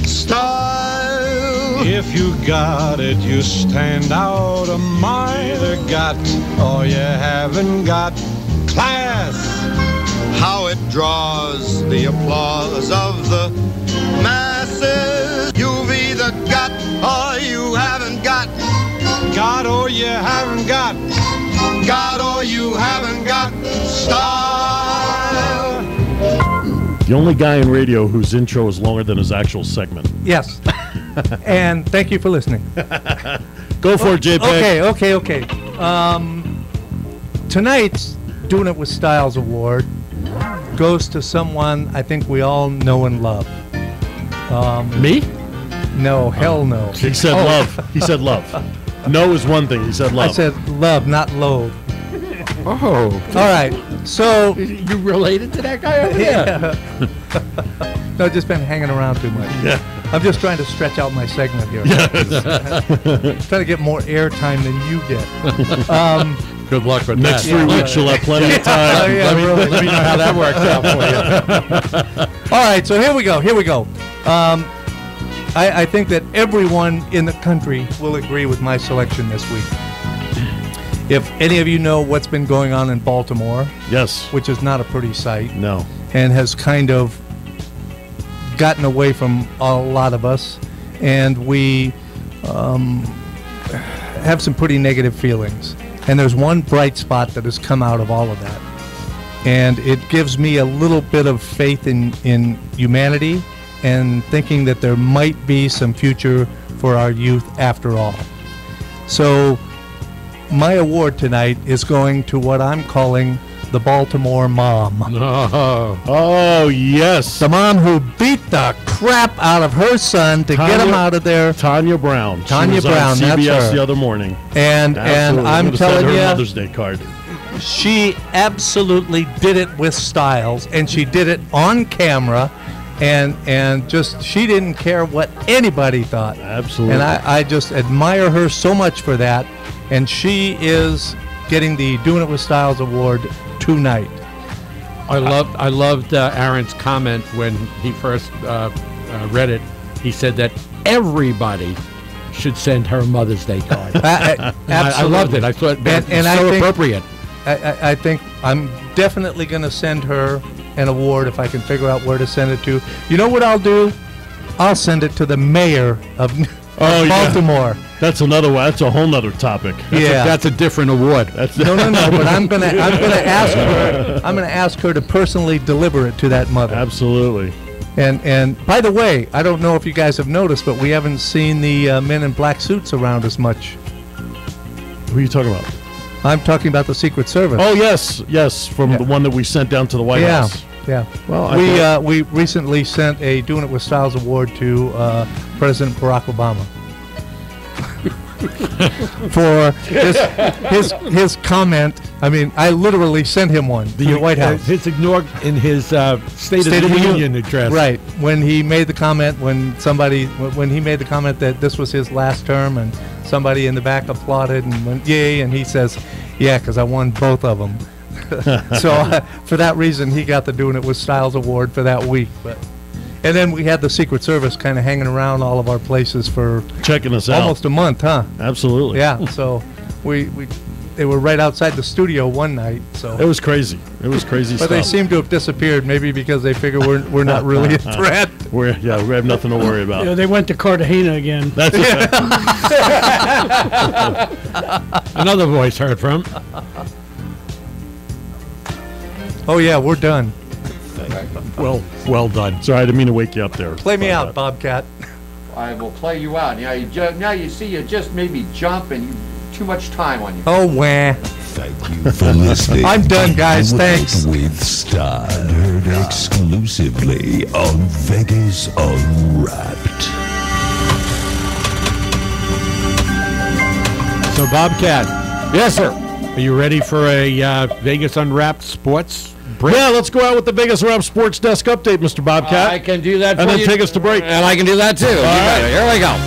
style. If you got it, you stand out a mile. Got or you haven't got class. How it draws the applause of the masses. You've either got or you haven't got. Got or you haven't got. Got or you haven't got style. The only guy in radio whose intro is longer than his actual segment. Yes. And thank you for listening. Go for it, JPeg. Okay. Tonight's Doing It with Styles award goes to someone I think we all know and love. Me? No, hell no. He said love. He said love. No is one thing. He said love. I said love, not loathe. Oh. All right. So You related to that guy over there? No, I've just been hanging around too much. Yeah. I'm just trying to stretch out my segment here. Trying to get more airtime than you get. Good luck with Next that. 3 weeks, you'll have plenty of time. Let me know how that works out for you. All right, so here we go. I think that everyone in the country will agree with my selection this week. If any of you know what's been going on in Baltimore, Yes. which is not a pretty sight, No. and has kind of gotten away from a lot of us, and we have some pretty negative feelings. And there's one bright spot that has come out of all of that. And it gives me a little bit of faith in humanity and thinking that there might be some future for our youth after all. So my award tonight is going to what I'm calling the Baltimore mom. Oh, yes. The mom who beat the crap out of her son to get him out of there. Tanya Brown. Tanya She was Brown, on that's CBS her. the other morning. And Absolutely. I'm Would've sent telling her you, Mother's Day card. she absolutely did it with styles, and she did it on camera, and just she didn't care what anybody thought. Absolutely. And I just admire her so much for that, and she is getting the Doing It with Styles award tonight. I loved Aaron's comment when he first read it. He said that everybody should send her a Mother's Day card. I loved it. I thought it was so appropriate. I think I'm definitely going to send her an award if I can figure out where to send it to. You know what I'll do? I'll send it to the mayor of Baltimore. Yeah. That's another one. That's a whole nother topic. That's a different award. No. But I'm gonna ask her to personally deliver it to that mother. Absolutely. And by the way, I don't know if you guys have noticed, but we haven't seen the men in black suits around as much. Who are you talking about? I'm talking about the Secret Service. Oh, yes, from the one that we sent down to the White House. Yeah. Well, we recently sent a Doing It with Styles award to President Barack Obama for his comment. I mean, I literally sent him one to the White House. It's ignored in his State of the Union address. Right, when he made the comment, when he made the comment that this was his last term, and somebody in the back applauded and went yay, and he says, "Yeah, because I won both of them." So for that reason, he got the Doing It with Styles award for that week. And then we had the Secret Service kind of hanging around all of our places for checking us out almost a month, huh? Absolutely. Yeah. So they were right outside the studio one night. So it was crazy. It was crazy but stuff. they seem to have disappeared, maybe because they figure we're not really a threat. We have nothing to worry about. Yeah, they went to Cartagena again. That's Another voice heard from. Oh yeah, we're done. Well done. Sorry, I didn't mean to wake you up there. Play me out, Bobcat. I will play you out. Now you see you just made me jump and too much time on you. Oh, wah. Thank you for listening. I'm done, guys. Doing Thanks. It with Style, heard exclusively on Vegas Unwrapped. So, Bobcat, Yes, sir. are you ready for a Vegas Unwrapped sports break? Yeah, let's go out with the Vegas Unwrapped Sports Desk update, Mr. Bobcat. I can do that for and you. then take us to break. And I can do that, too. You got it. Here we go.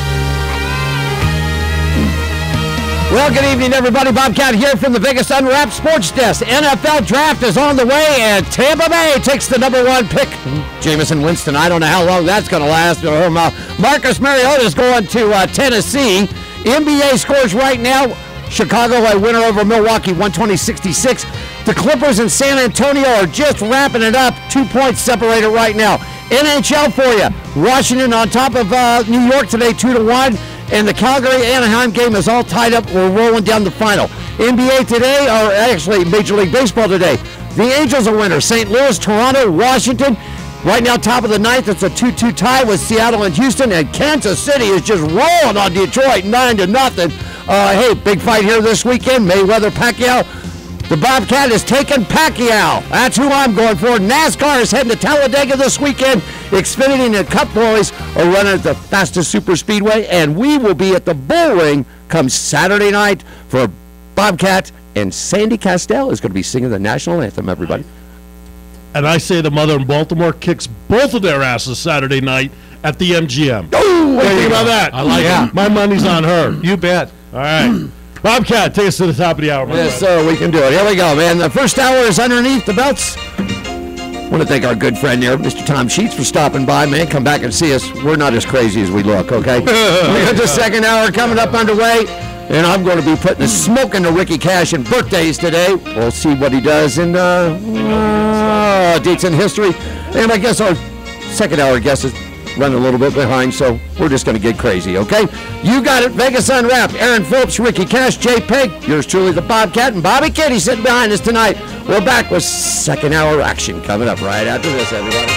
Well, good evening, everybody. Bobcat here from the Vegas Unwrapped Sports Desk. NFL Draft is on the way, and Tampa Bay takes the #1 pick. Jameson Winston, I don't know how long that's going to last. Marcus Mariota is going to Tennessee. NBA scores right now. Chicago a winner over Milwaukee, 120-66. The Clippers and San Antonio are just wrapping it up. 2 points separated right now. NHL for you. Washington on top of New York today, 2-1. And the Calgary-Anaheim game is all tied up. We're rolling down the final. NBA today, or actually Major League Baseball today. The Angels are winners. St. Louis, Toronto, Washington. Right now, top of the ninth. It's a 2-2 tie with Seattle and Houston. And Kansas City is just rolling on Detroit, 9-0. Hey, big fight here this weekend. Mayweather-Pacquiao. The Bobcat is taking Pacquiao. That's who I'm going for. NASCAR is heading to Talladega this weekend. Xfinity and Cup Boys are running at the fastest super speedway, and we will be at the Bull Ring come Saturday night for Bobcat, and Sandy Castell is going to be singing the national anthem, everybody. And I say the mother in Baltimore kicks both of their asses Saturday night at the MGM. Oh, what do you think about that? I like it. My money's on her. You bet. All right. Bobcat, take us to the top of the hour. Yes, sir, we can do it. Here we go, man. The first hour is underneath the belts. I want to thank our good friend here, Mr. Tom Sheets, for stopping by, man. Come back and see us. We're not as crazy as we look, okay? We got the second hour coming up underway, and I'm going to be putting a smoke into Ricky Cash and birthdays today. We'll see what he does in dates in history. And I guess our second hour guest is running a little bit behind, so we're just going to get crazy, okay? You got it, Vegas Unwrapped. Aaron Phillips, Ricky Cash, JPeg, yours truly, the Bobcat, and Bobby Kitty sitting behind us tonight. We're back with second hour action coming up right after this, everybody.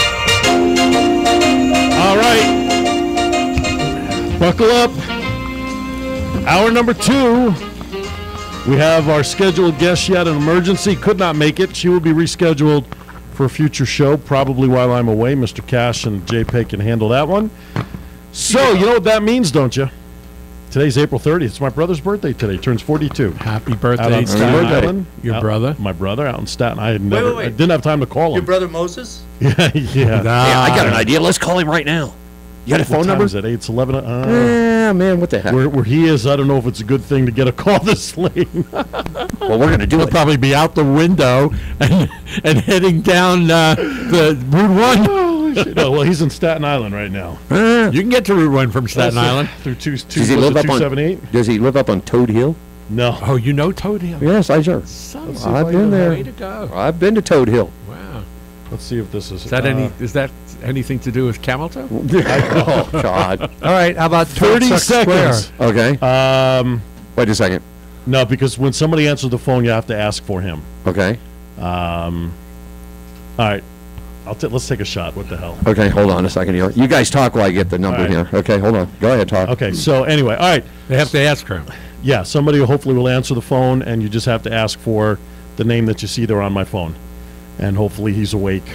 All right. Buckle up. Hour number 2. We have our scheduled guest. She had an emergency, could not make it. She will be rescheduled for a future show, probably while I'm away. Mr. Cash and JPeg can handle that one. So, you know what that means, don't you? Today's April 30th. It's my brother's birthday today. He turns 42. Happy birthday, Out on Staten Island. Your brother? My brother out in Staten Island. I Wait. didn't have time to call him. Your brother Moses? Yeah. Yeah, I got an idea. Let's call him right now. You got a phone number? Is it 8? It's 11. Yeah, man, what the heck? Where he is, I don't know if it's a good thing to get a call this late. Well, we're going to do He'll it. probably be out the window and heading down the Route 1. No, well, he's in Staten Island right now. You can get to Route 1 from Staten Island. Through Does he live up on 278? Does he live up on Toad Hill? No. Oh, you know Toad Hill? Yes, I sure. I've been there. Way to go. I've been to Toad Hill. Wow. Let's see if this is. Is that anything to do with camel toe? Oh, God. All right, how about 30 Toad Suck seconds. Square? Okay. Wait a second. No, because when somebody answers the phone, you have to ask for him. Okay. All right. Let's take a shot. What the hell? Okay, hold on a second here. You guys talk while I get the number All right. here. Okay, hold on. Go ahead, talk. Okay, so anyway, all right. They have to ask her. Yeah, somebody hopefully will answer the phone, and you just have to ask for the name that you see there on my phone. And hopefully he's awake.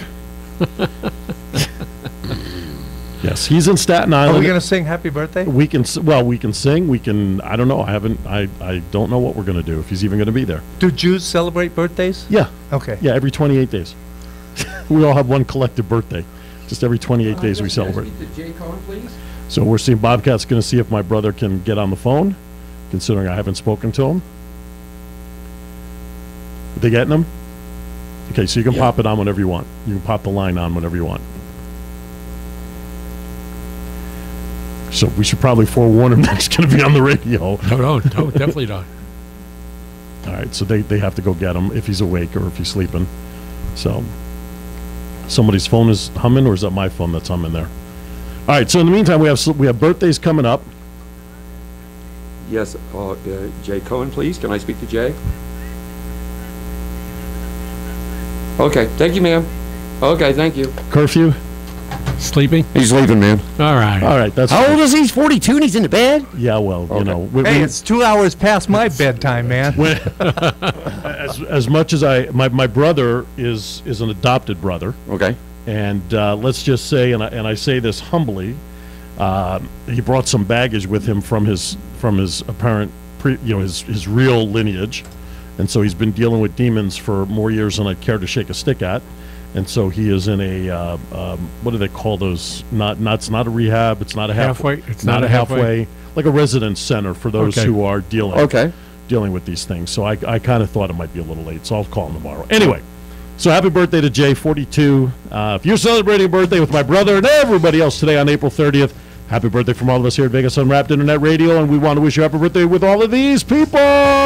Yes, he's in Staten Island. Are we going to sing happy birthday? We can sing. We can, I don't know. I don't know what we're going to do, if he's even going to be there. Do Jews celebrate birthdays? Yeah. Okay. Yeah, every 28 days. We all have one collective birthday. Just every 28 days we celebrate. So we're seeing Bobcat's going to see if my brother can get on the phone, considering I haven't spoken to him. Are they getting him? Okay, so you can pop it on whenever you want. You can pop the line on whenever you want. So we should probably forewarn him that he's going to be on the radio. No, definitely not. All right, so they have to go get him if he's awake or if he's sleeping. So somebody's phone is humming, or is that my phone that's humming there? All right, so in the meantime, we have birthdays coming up. Yes, Jay Cohen, please. Can I speak to Jay? Okay, thank you, ma'am. Okay, thank you. Curfew? Sleeping? He's leaving, man. All right. That's How old is he? He's 42 and he's in the bed? Yeah, well, you know. Hey, it's 2 hours past my bedtime, man. As much as my brother is an adopted brother. Okay. And let's just say, and I say this humbly, he brought some baggage with him from his apparent, his real lineage, And so he's been dealing with demons for more years than I'd care to shake a stick at. And so he is in a, what do they call those? It's not a rehab. It's not a halfway. It's not a halfway. Like a residence center for those who are dealing with these things. So I kind of thought it might be a little late, so I'll call him tomorrow. Anyway, so happy birthday to Jay, 42. If you're celebrating a birthday with my brother and everybody else today on April 30th, happy birthday from all of us here at Vegas Unwrapped Internet Radio, and we want to wish you a happy birthday with all of these people.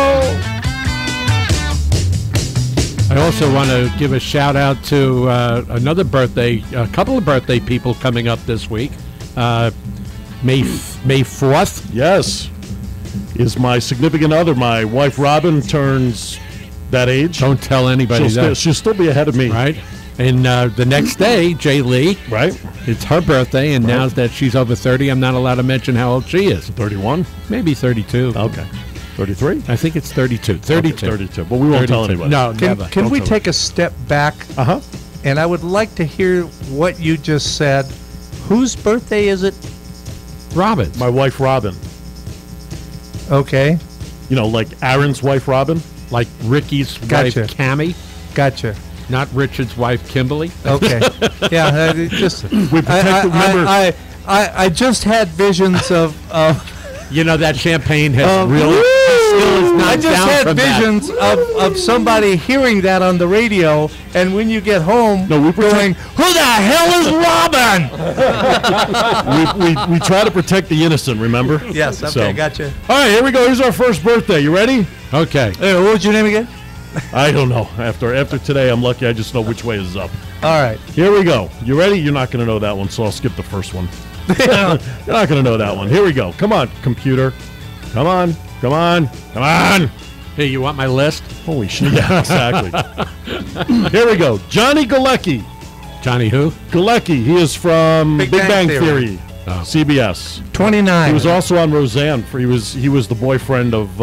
I also want to give a shout out to another birthday, a couple of birthday people coming up this week. May 4th. Yes, is my significant other. My wife Robin turns that age. Don't tell anybody that. She'll still be ahead of me. Right. And the next day, Jay Lee. Right. It's her birthday, and now that she's over 30, I'm not allowed to mention how old she is. 31? Maybe 32. Okay. 33? I think it's 32. 32. Okay, 32. But we won't tell anybody. No, never. Can we take a step back? Uh-huh. And I would like to hear what you just said. Whose birthday is it? Robin's. My wife Robin. Okay. You know, like Aaron's wife Robin? Like Ricky's wife Cammie? Gotcha. Not Richard's wife Kimberly? Okay. Yeah, just I just had visions of you know, that champagne has really still is not I just down had from visions of somebody hearing that on the radio, and when you get home, going, "Who the hell is Robin?" we try to protect the innocent, remember? Yes, okay, gotcha. All right, here we go. Here's our first birthday. You ready? Okay. Hey, what was your name again? I don't know. After today, I'm lucky. I just know which way is up. All right. Here we go. You ready? You're not going to know that one, so I'll skip the first one. You're not going to know that one. Here we go. Come on, computer. Come on. Come on. Come on. Hey, you want my list? Holy shit. Yeah, exactly. Here we go. Johnny Galecki. Johnny who? Galecki. He is from Big Bang Theory. Oh. CBS. 29. He was also on Roseanne. He was the boyfriend of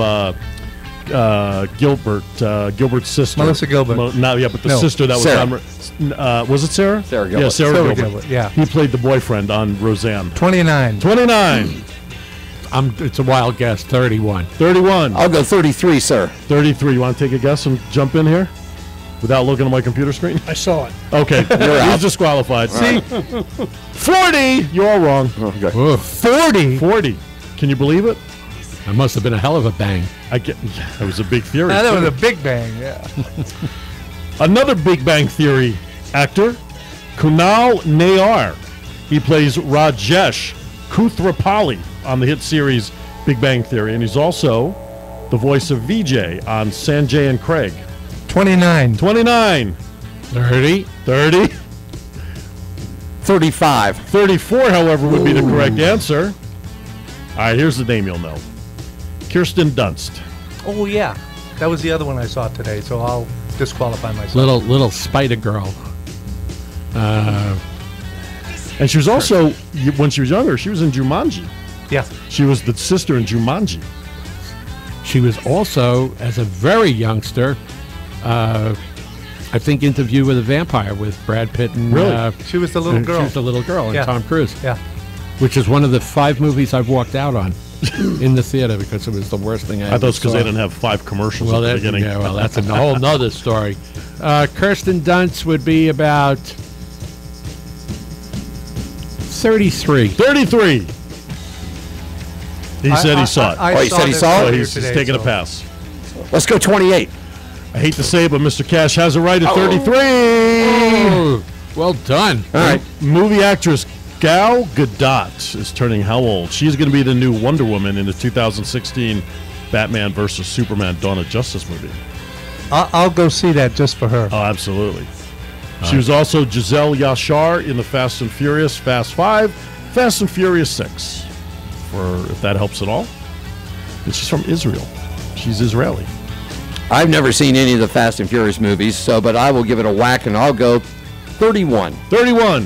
Gilbert's sister. Melissa Gilbert. But the sister that Sarah. was on. Was it Sarah? Sarah Gilbert. Yeah, Sarah Gilbert. Gilbert, yeah. He played the boyfriend on Roseanne. 29. 29. It's a wild guess. 31. 31. I'll go 33, sir. 33. You want to take a guess and jump in here? Without looking at my computer screen? I saw it. Okay. He's disqualified. See? 40. You're all wrong. Okay. 40. 40. Can you believe it? That must have been a hell of a bang. That was a big theory. That was a big bang, yeah. Another Big Bang Theory actor, Kunal Nair. He plays Rajesh Kuthrapali on the hit series Big Bang Theory, and he's also the voice of VJ on Sanjay and Craig. 29. 29. 30. 30. 35. 34, however, would be the correct answer. All right, here's the name you'll know. Kirsten Dunst. Oh, yeah. That was the other one I saw today, so I'll disqualify myself. Little spider girl. And she was also, when she was younger, she was in Jumanji. Yeah. She was the sister in Jumanji. She was also, as a very youngster, I think, Interview with a Vampire with Brad Pitt and... Really? She was the little girl. She was the little girl, and Tom Cruise. Yeah. Which is one of the 5 movies I've walked out on in the theater because it was the worst thing I ever thought it was because saw. they didn't have 5 commercials at the beginning. Yeah, well, that's a whole nother story. Kirsten Dunst would be about 33. 33. He said he saw it. He said he saw it? He's taking a pass. Let's go 28. I hate to say it, but Mr. Cash has it right at 33. Oh, well done. All right. Movie actress Gal Gadot is turning how old? She's going to be the new Wonder Woman in the 2016 Batman vs. Superman Dawn of Justice movie. I'll go see that just for her. Oh, absolutely. She was also Giselle Yashar in the Fast and Furious, Fast 5, Fast and Furious 6. If that helps at all. And she's from Israel. She's Israeli. I've never seen any of the Fast and Furious movies, but I will give it a whack, and I'll go 31. 31.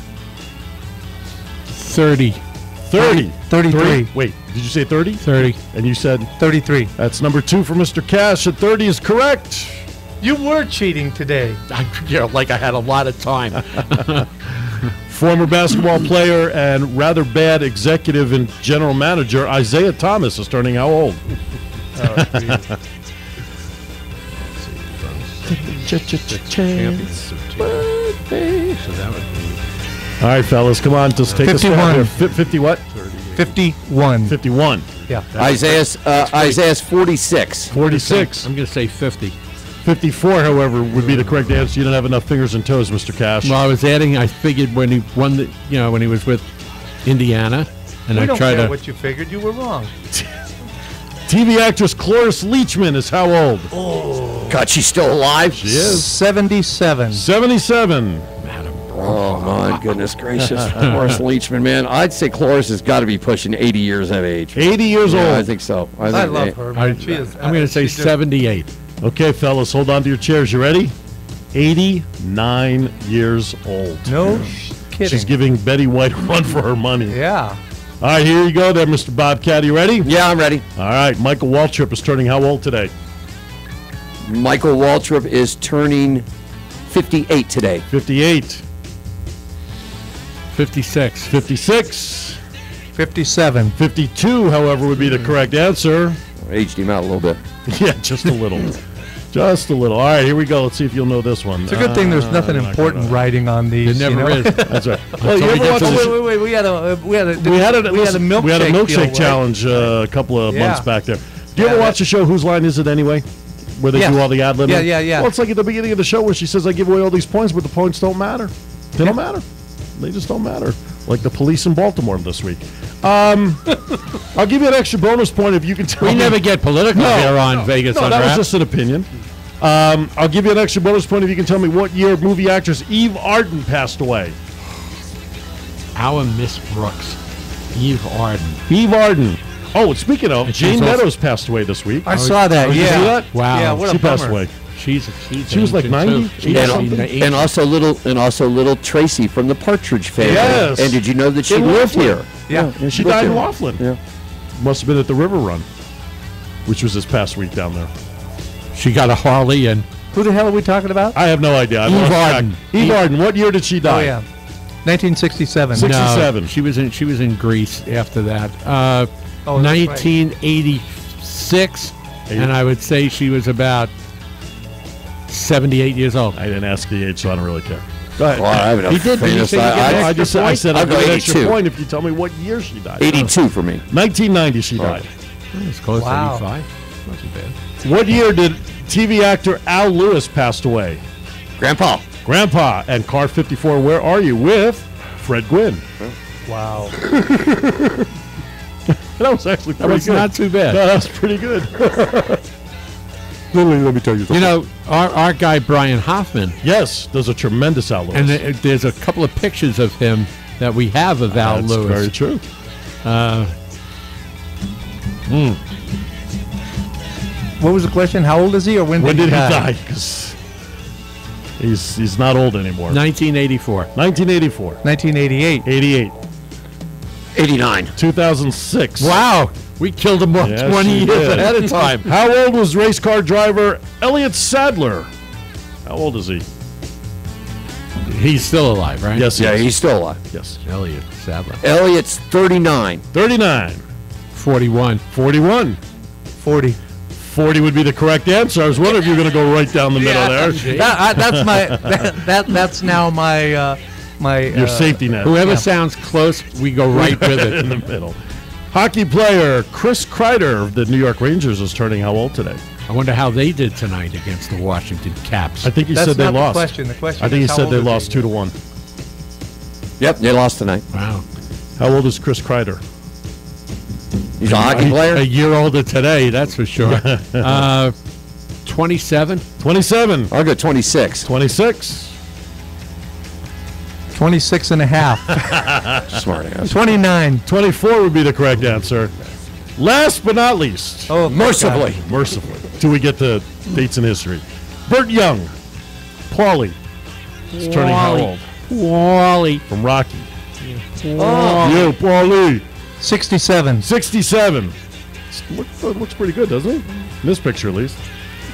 30. 30. 33. Wait, did you say 30? 30. And you said? 33. That's number 2 for Mr. Cash at 30 is correct. You were cheating today. Like I had a lot of time. Former basketball player and rather bad executive and general manager Isaiah Thomas is turning how old? Champions of birthday. So that would be All right, fellas, come on. Just take 51. a stab here. 50 what? 51. 51. Yeah. Isaiah's 46. 46. I'm going to say 50. 54, however, would be the correct answer. You don't have enough fingers and toes, Mr. Cash. Well, I was adding. I figured when he won the, when he was with Indiana, and We I don't tried care to. what you figured. You were wrong. TV actress Cloris Leachman is how old? God, she's still alive? She is. 77. 77. Oh, my goodness gracious. Cloris Leachman, man. I'd say Cloris has got to be pushing 80 years of age. 80 years Yeah, old. I think so. I love her. I, Man. She is. I'm going to say she's just- 78. Okay, fellas, hold on to your chairs. You ready? 89 years old. No kidding. She's giving Betty White a run for her money. Yeah. All right, here you go there, Mr. Bobcat. You ready? Yeah, I'm ready. All right, Michael Waltrip is turning how old today? Michael Waltrip is turning 58 today. 58. 56. 56. 57. 52, however, would be the correct answer. Aged him out a little bit. Yeah, just a little. Just a little. All right, here we go. Let's see if you'll know this one. It's a good thing there's nothing important writing on these. It never is. That's right. Well, you all we ever get watch to this? Wait. We had a milkshake. We had a deal, milkshake right? challenge a couple of Yeah. months back there. Do you ever Yeah, watch the show Whose Line Is It Anyway? Where they Yes. do all the ad libbing? Yeah. Well, it's like at the beginning of the show where she says, I give away all these points, but the points don't matter. They don't matter. They just don't matter. Like the police in Baltimore this week. I'll give you an extra bonus point if you can tell We me. never get political here on Vegas No, that was Unwrapped. just an opinion. I'll give you an extra bonus point if you can tell me what year movie actress Eve Arden passed away. Our Miss Brooks, Eve Arden. Eve Arden. Oh, speaking of, And she's Jane also- Meadows passed away this week. I saw that. Did you see that? Wow. Yeah, what a She passed bummer. away. She was like ancient, 90? too. She's And, ancient. and also little Tracy from the Partridge Family. Yes. And did you know that she In lived Laughlin. here? Yeah. And she lived died in here. Laughlin. Yeah. Must have been at the River Run, which was this past week down there. She got a Harley and Who the hell are we talking about? I have no idea. I Eve lost track. Arden. Eve Arden. What year did she die? Oh yeah, 1967. 67. No, she was in Greece after that. Oh, that's right. 1986, and I would say she was about 78 years old. I didn't ask the age, so I don't really care. Go ahead. Well, I have enough He did, but you famous- said you get an I extra just said, I point? said I'll I'll go give you an extra 82. point if you tell me what year she died. 82 for me. 1990 she died. It's close Wow. to 85. Not too bad. What year did TV actor Al Lewis passed away? Grandpa. Grandpa and Car 54, Where Are You? With Fred Gwynn. Wow. That was actually That pretty was good. not too bad. No, that was pretty good. Let me tell you something. You know, our guy Brian Hoffman, Yes, there's a tremendous Al Lewis. and there's a couple of pictures of him that we have of Al That's Lewis. very true. What was the question? How old is he, or when When did did he die? die? Because he's not old anymore. 1984. 1984, 1988. 88, 89. 2006. Wow, we killed him Yes, 20 you years did. ahead of time. How old was race car driver Elliott Sadler? How old is he? He's still alive, right? Yes, Yeah, he is. he's still alive. Yes. Elliot Sadler. Elliot's 39. 39, 41. 41. 40. 40 would be the correct answer. I was wondering if you were going to go right down the middle there. That's my. That's now my. My. Your safety net. Whoever sounds close, we go right with it. in the middle. Hockey player Chris Kreider of the New York Rangers is turning how old today? I wonder how they did tonight against the Washington Caps. I think he That's said they not lost. the question. The question. I think he is how said old they is lost he? 2-1. Yep, they lost tonight. Wow. How old is Chris Kreider? He's a hockey A player. year older today, that's for sure. 27. 27. I'll go 26. 26. 26 and a half. Smart ass. 29. 24 would be the correct answer. Last but not least, Oh, Mercifully. mercifully, till we get to dates in history. Burt Young, Paulie, is turning how old? Wally. From Rocky. Oh, Yo, Paulie. 67. 67. Looks pretty good, doesn't it? In this picture, at least.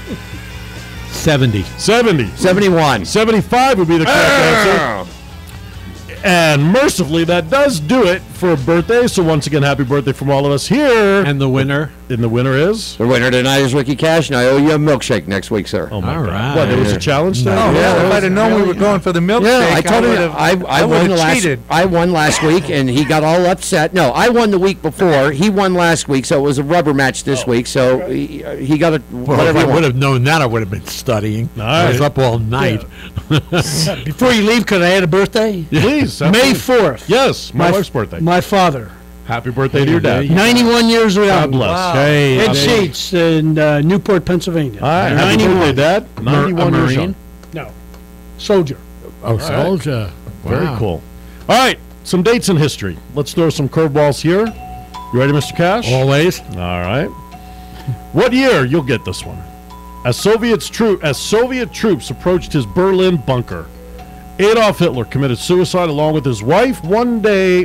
70. 70. 71. 75 would be the correct answer. And mercifully, that does do it for a birthday. So once again, happy birthday from all of us here. And the winner? And the winner is? The winner tonight is Ricky Cash, and I owe you a milkshake next week, sir. Oh, my All God. right. What, there was a challenge there? Oh, yeah, if I'd have known we were going for the milkshake, Yeah, I told him I would won have cheated. I won last week, and he got all upset. No, I won the week before. He won last week, so it was a rubber match this week. So he got a Well, whatever if he I would wanted. have known that, I would have been studying. Nice. I was up all night. Before you leave, could I add a birthday? Please. May 4th. Yes, my wife's birthday. My father. Happy birthday to your dad. 91 years old. God bless. Wow. Hey, Ed Sheets in Newport, Pennsylvania. All right, happy 91. birthday, Dad. 91 years young. No. Soldier. Oh, soldier. Very Wow. cool. All right, some dates in history. Let's throw some curveballs here. You ready, Mr. Cash? Always. All right. What year? You'll get this one. As Soviet troops approached his Berlin bunker, Adolf Hitler committed suicide along with his wife of one day,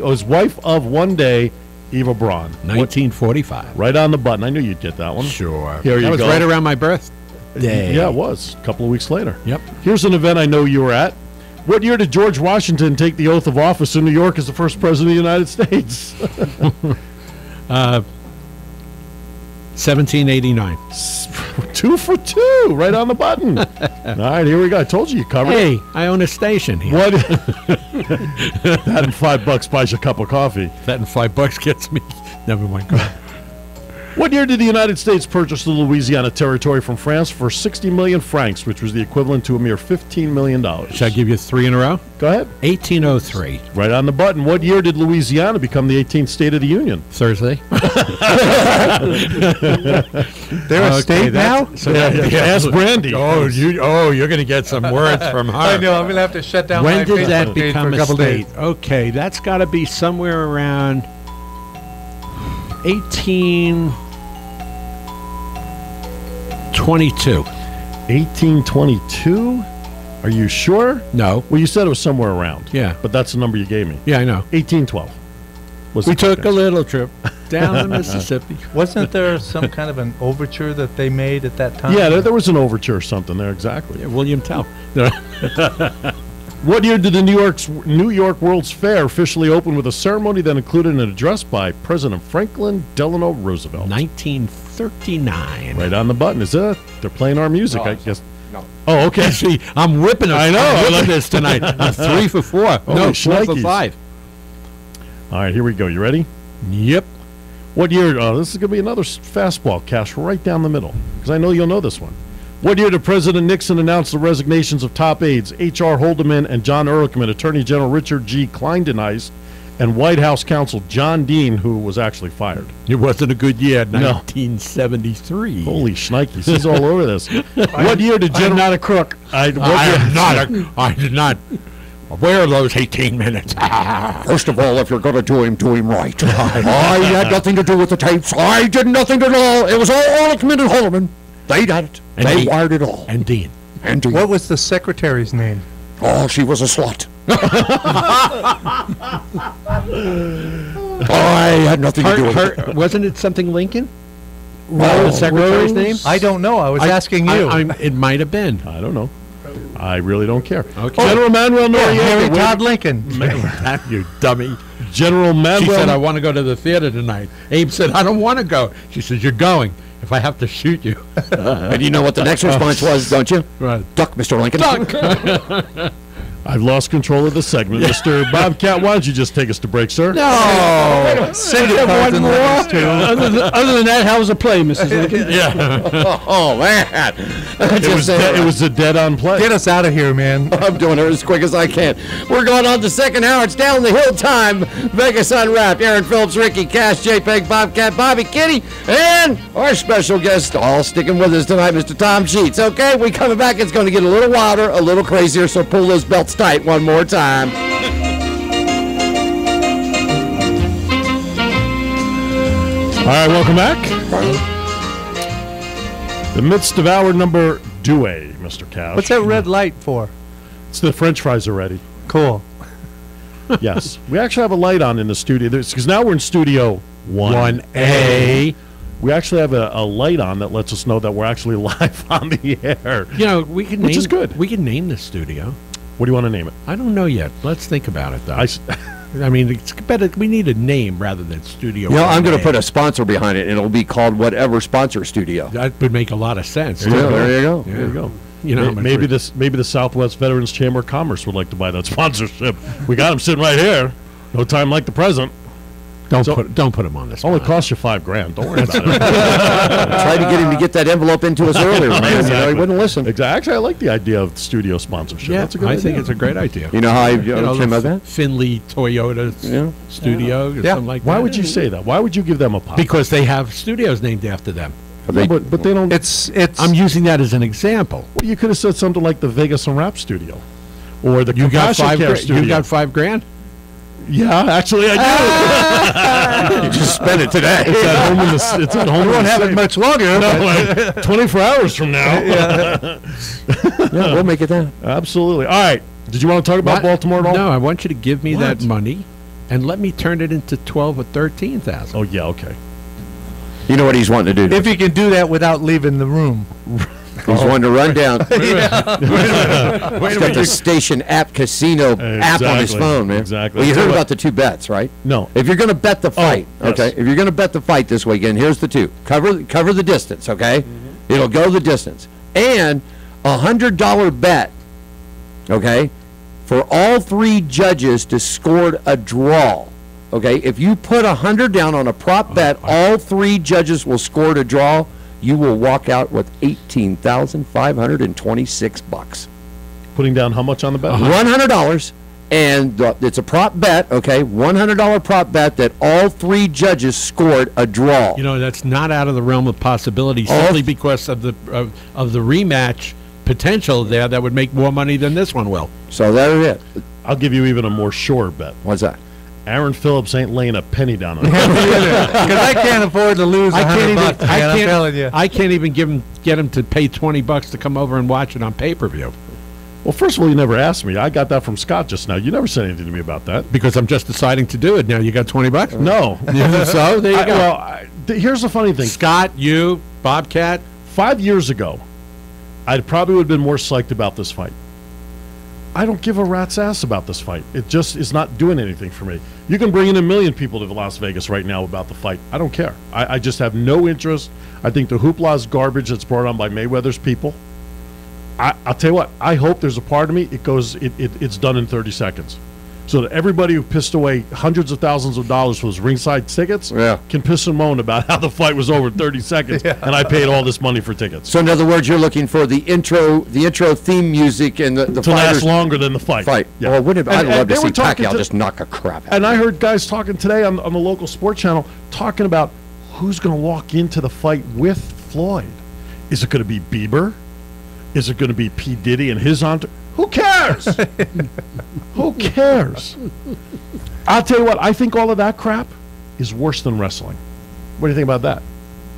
Eva Braun. 1945. Right on the button. I knew you'd get that one. Sure. Here you that was go. right around my birthday. Yeah, it was. A couple of weeks later. Yep. Here's an event I know you were at. What year did George Washington take the oath of office in New York as the first president of the United States? 1789. 2 for 2, right on the button. All right, here we go. I told you covered it. Hey, I own a station here. What? That and $5 buys you a cup of coffee. That and $5 gets me. Never mind. Go ahead. What year did the United States purchase the Louisiana Territory from France for 60 million francs, which was the equivalent to a mere $15 million? Shall I give you 3 in a row? Go ahead. 1803. Right on the button. What year did Louisiana become the 18th state of the Union? Thursday. They're a state now? So Ask Brandy. you're going to get some words from her. I know. I'm going to have to shut down When my did that Facebook page become for a a couple state? days. Okay, that's got to be somewhere around 1822. 1822? Are you sure? No. Well, you said it was somewhere around. Yeah. But that's the number you gave me. Yeah, I know. 1812. Was We the took a correct little trip down the Mississippi. Wasn't there some kind of an overture that they made at that time? answer. Yeah, there was an overture or something there, exactly. Yeah, William Tell. What year did the New York World's Fair officially open with a ceremony that included an address by President Franklin Delano Roosevelt? 1939. Right on the button. Is it? They're playing our music, I guess. No. Oh, okay. See, I'm whipping us. I know. I'm whipping this tonight. I'm 3 for 4. No, Holy 4 for shnikes. 5. All right, here we go. You ready? Yep. What year? Oh, this is going to be another fastball, Cash, right down the middle, because I know you'll know this one. What year did President Nixon announce the resignations of top aides H.R. Holdeman and John Ehrlichman, Attorney General Richard G. Kleindienst, and White House counsel John Dean, who was actually fired? It wasn't a good year. No. 1973. Holy shnikes, he's all over this. What year did General... I'm not a crook. I did not. Where are those 18 minutes? First of all, if you're going to do him right. I had nothing to do with the tapes. I did nothing at all. It was all Ehrlichman and Holdeman. They did it. And They Dean. wired it all. And Dean. And Dean. What was the secretary's name? Oh, she was a slut. I had nothing to do with it. Wasn't it something Lincoln? The secretary's name? I don't know. I was asking you. It might have been. I don't know. I really don't care. Okay. General Manuel Noriega. Harry wait- Todd Lincoln. You dummy. General She said, I Manuel... want to go to the theater tonight. Abe said, I don't want to go. She said, you're going. If I have to shoot you. And you know what the next response was, don't you? Right. Duck, Mr. Lincoln. I've lost control of the segment. Mr. Bobcat, why don't you just take us to break, sir? No. Single cards and letters, too. Other than that, how was the play, Mrs. Lincoln? Oh, man. It was a dead-on play. Get us out of here, man. I'm doing it as quick as I can. We're going on to second hour. It's down the hill time. Vegas Unwrapped. Aaron Phillips, Ricky Cash, JPeg, Bobcat, Bobby Kitty, and our special guest all sticking with us tonight, Mr. Tom Sheets. Okay, we coming back. It's going to get a little wilder, a little crazier, so pull those belts tight one more time. All right, welcome back. The midst of hour number 2, Mr. Cash. What's that red light for? It's the French fries are ready. Cool. Yes. We actually have a light on in the studio. Because now we're in studio 1A. We actually have a light on that lets us know that we're actually live on the air. You know, we can Which name, is good. We can name this studio. What do you want to name it? I don't know yet. Let's think about it, though. I mean, it's better. We need a name rather than Studio. You know, I'm going to One put a sponsor behind it, and it'll be called whatever sponsor studio. That would make a lot of sense. Yeah, there you go. Yeah. There you go. You know, maybe the Southwest Veterans Chamber of Commerce would like to buy that sponsorship. We got them sitting right here. No time like the present. Don't put him on this. Only cost you $5,000. Don't worry about it. Tried to get him to get that envelope into us earlier, man. Exactly. You know, he wouldn't listen. Exactly. Actually, I like the idea of studio sponsorship. Yeah, That's a good I idea. think it's a great idea. You know how I came about that? Finley Toyota studio or something like that. Why would you say that? Why would you give them a pop? Because they have studios named after them. Yeah, but they don't. It's. I'm using that as an example. Well, you could have said something like the Vegas Unwrapped studio, or the You got Compassion Care studio. You got $5,000. Yeah, actually, I do. You just spent it today. It's at home in the. It's at home. We won't have it much longer. No, like 24 hours from now. Yeah, we'll make it that. Absolutely. All right. Did you want to talk about Baltimore at all? No, I want you to give me that What? money and let me turn it into 12 or 13,000. Oh yeah. Okay. You know what he's wanting to do? If you can do that without leaving the room. He's wanting to run down. He's got the minute. station app casino app on his Exactly. phone, man. Exactly. Well, you Tell heard you about the two bets, right? No. If you're going to bet the fight, yes. okay? If you're going to bet the fight this weekend, here's the two. Cover the distance, okay? It'll go the distance. And $100 bet, okay, for all three judges to score a draw. Okay, if you put 100 down on a prop bet, all three judges will score a draw. You will walk out with $18,526. Putting down how much on the bet? $100, and it's a prop bet. Okay, $100 prop bet that all three judges scored a draw. You know, that's not out of the realm of possibility simply because of the rematch potential there that would make more money than this one will. So that's it. I'll give you even a more sure bet. What's that? Aaron Phillips ain't laying a penny down on it. Because I can't afford to lose $100, man, I'm telling you. I can't even get him to pay $20 to come over and watch it on pay-per-view. Well, first of all, you never asked me. I got that from Scott just now. You never said anything to me about that. Because I'm just deciding to do it now. You got $20? No. So there you go. Well, here's the funny thing. Scott, you, Bobcat. 5 years ago, I probably would have been more psyched about this fight. I don't give a rat's ass about this fight. It just is not doing anything for me. You can bring in 1 million people to Las Vegas right now about the fight. I don't care. I just have no interest. I think the hoopla is garbage that's brought on by Mayweather's people. I'll tell you what. I hope there's a part of me. It's done in 30 seconds, so that everybody who pissed away hundreds of thousands of dollars for those ringside tickets can piss and moan about how the fight was over in 30 seconds, and I paid all this money for tickets. So in other words, you're looking for the intro theme music and the to last longer than the fight. Yeah. Well, wouldn't it, I'd love to they see were talking Pacquiao just knock a crap out. And I heard guys talking today on the local sports channel talking about who's going to walk into the fight with Floyd. Is it going to be Bieber? Is it going to be P. Diddy and his entourage? Who cares? Who cares? I'll tell you what, I think all of that crap is worse than wrestling. What do you think about that?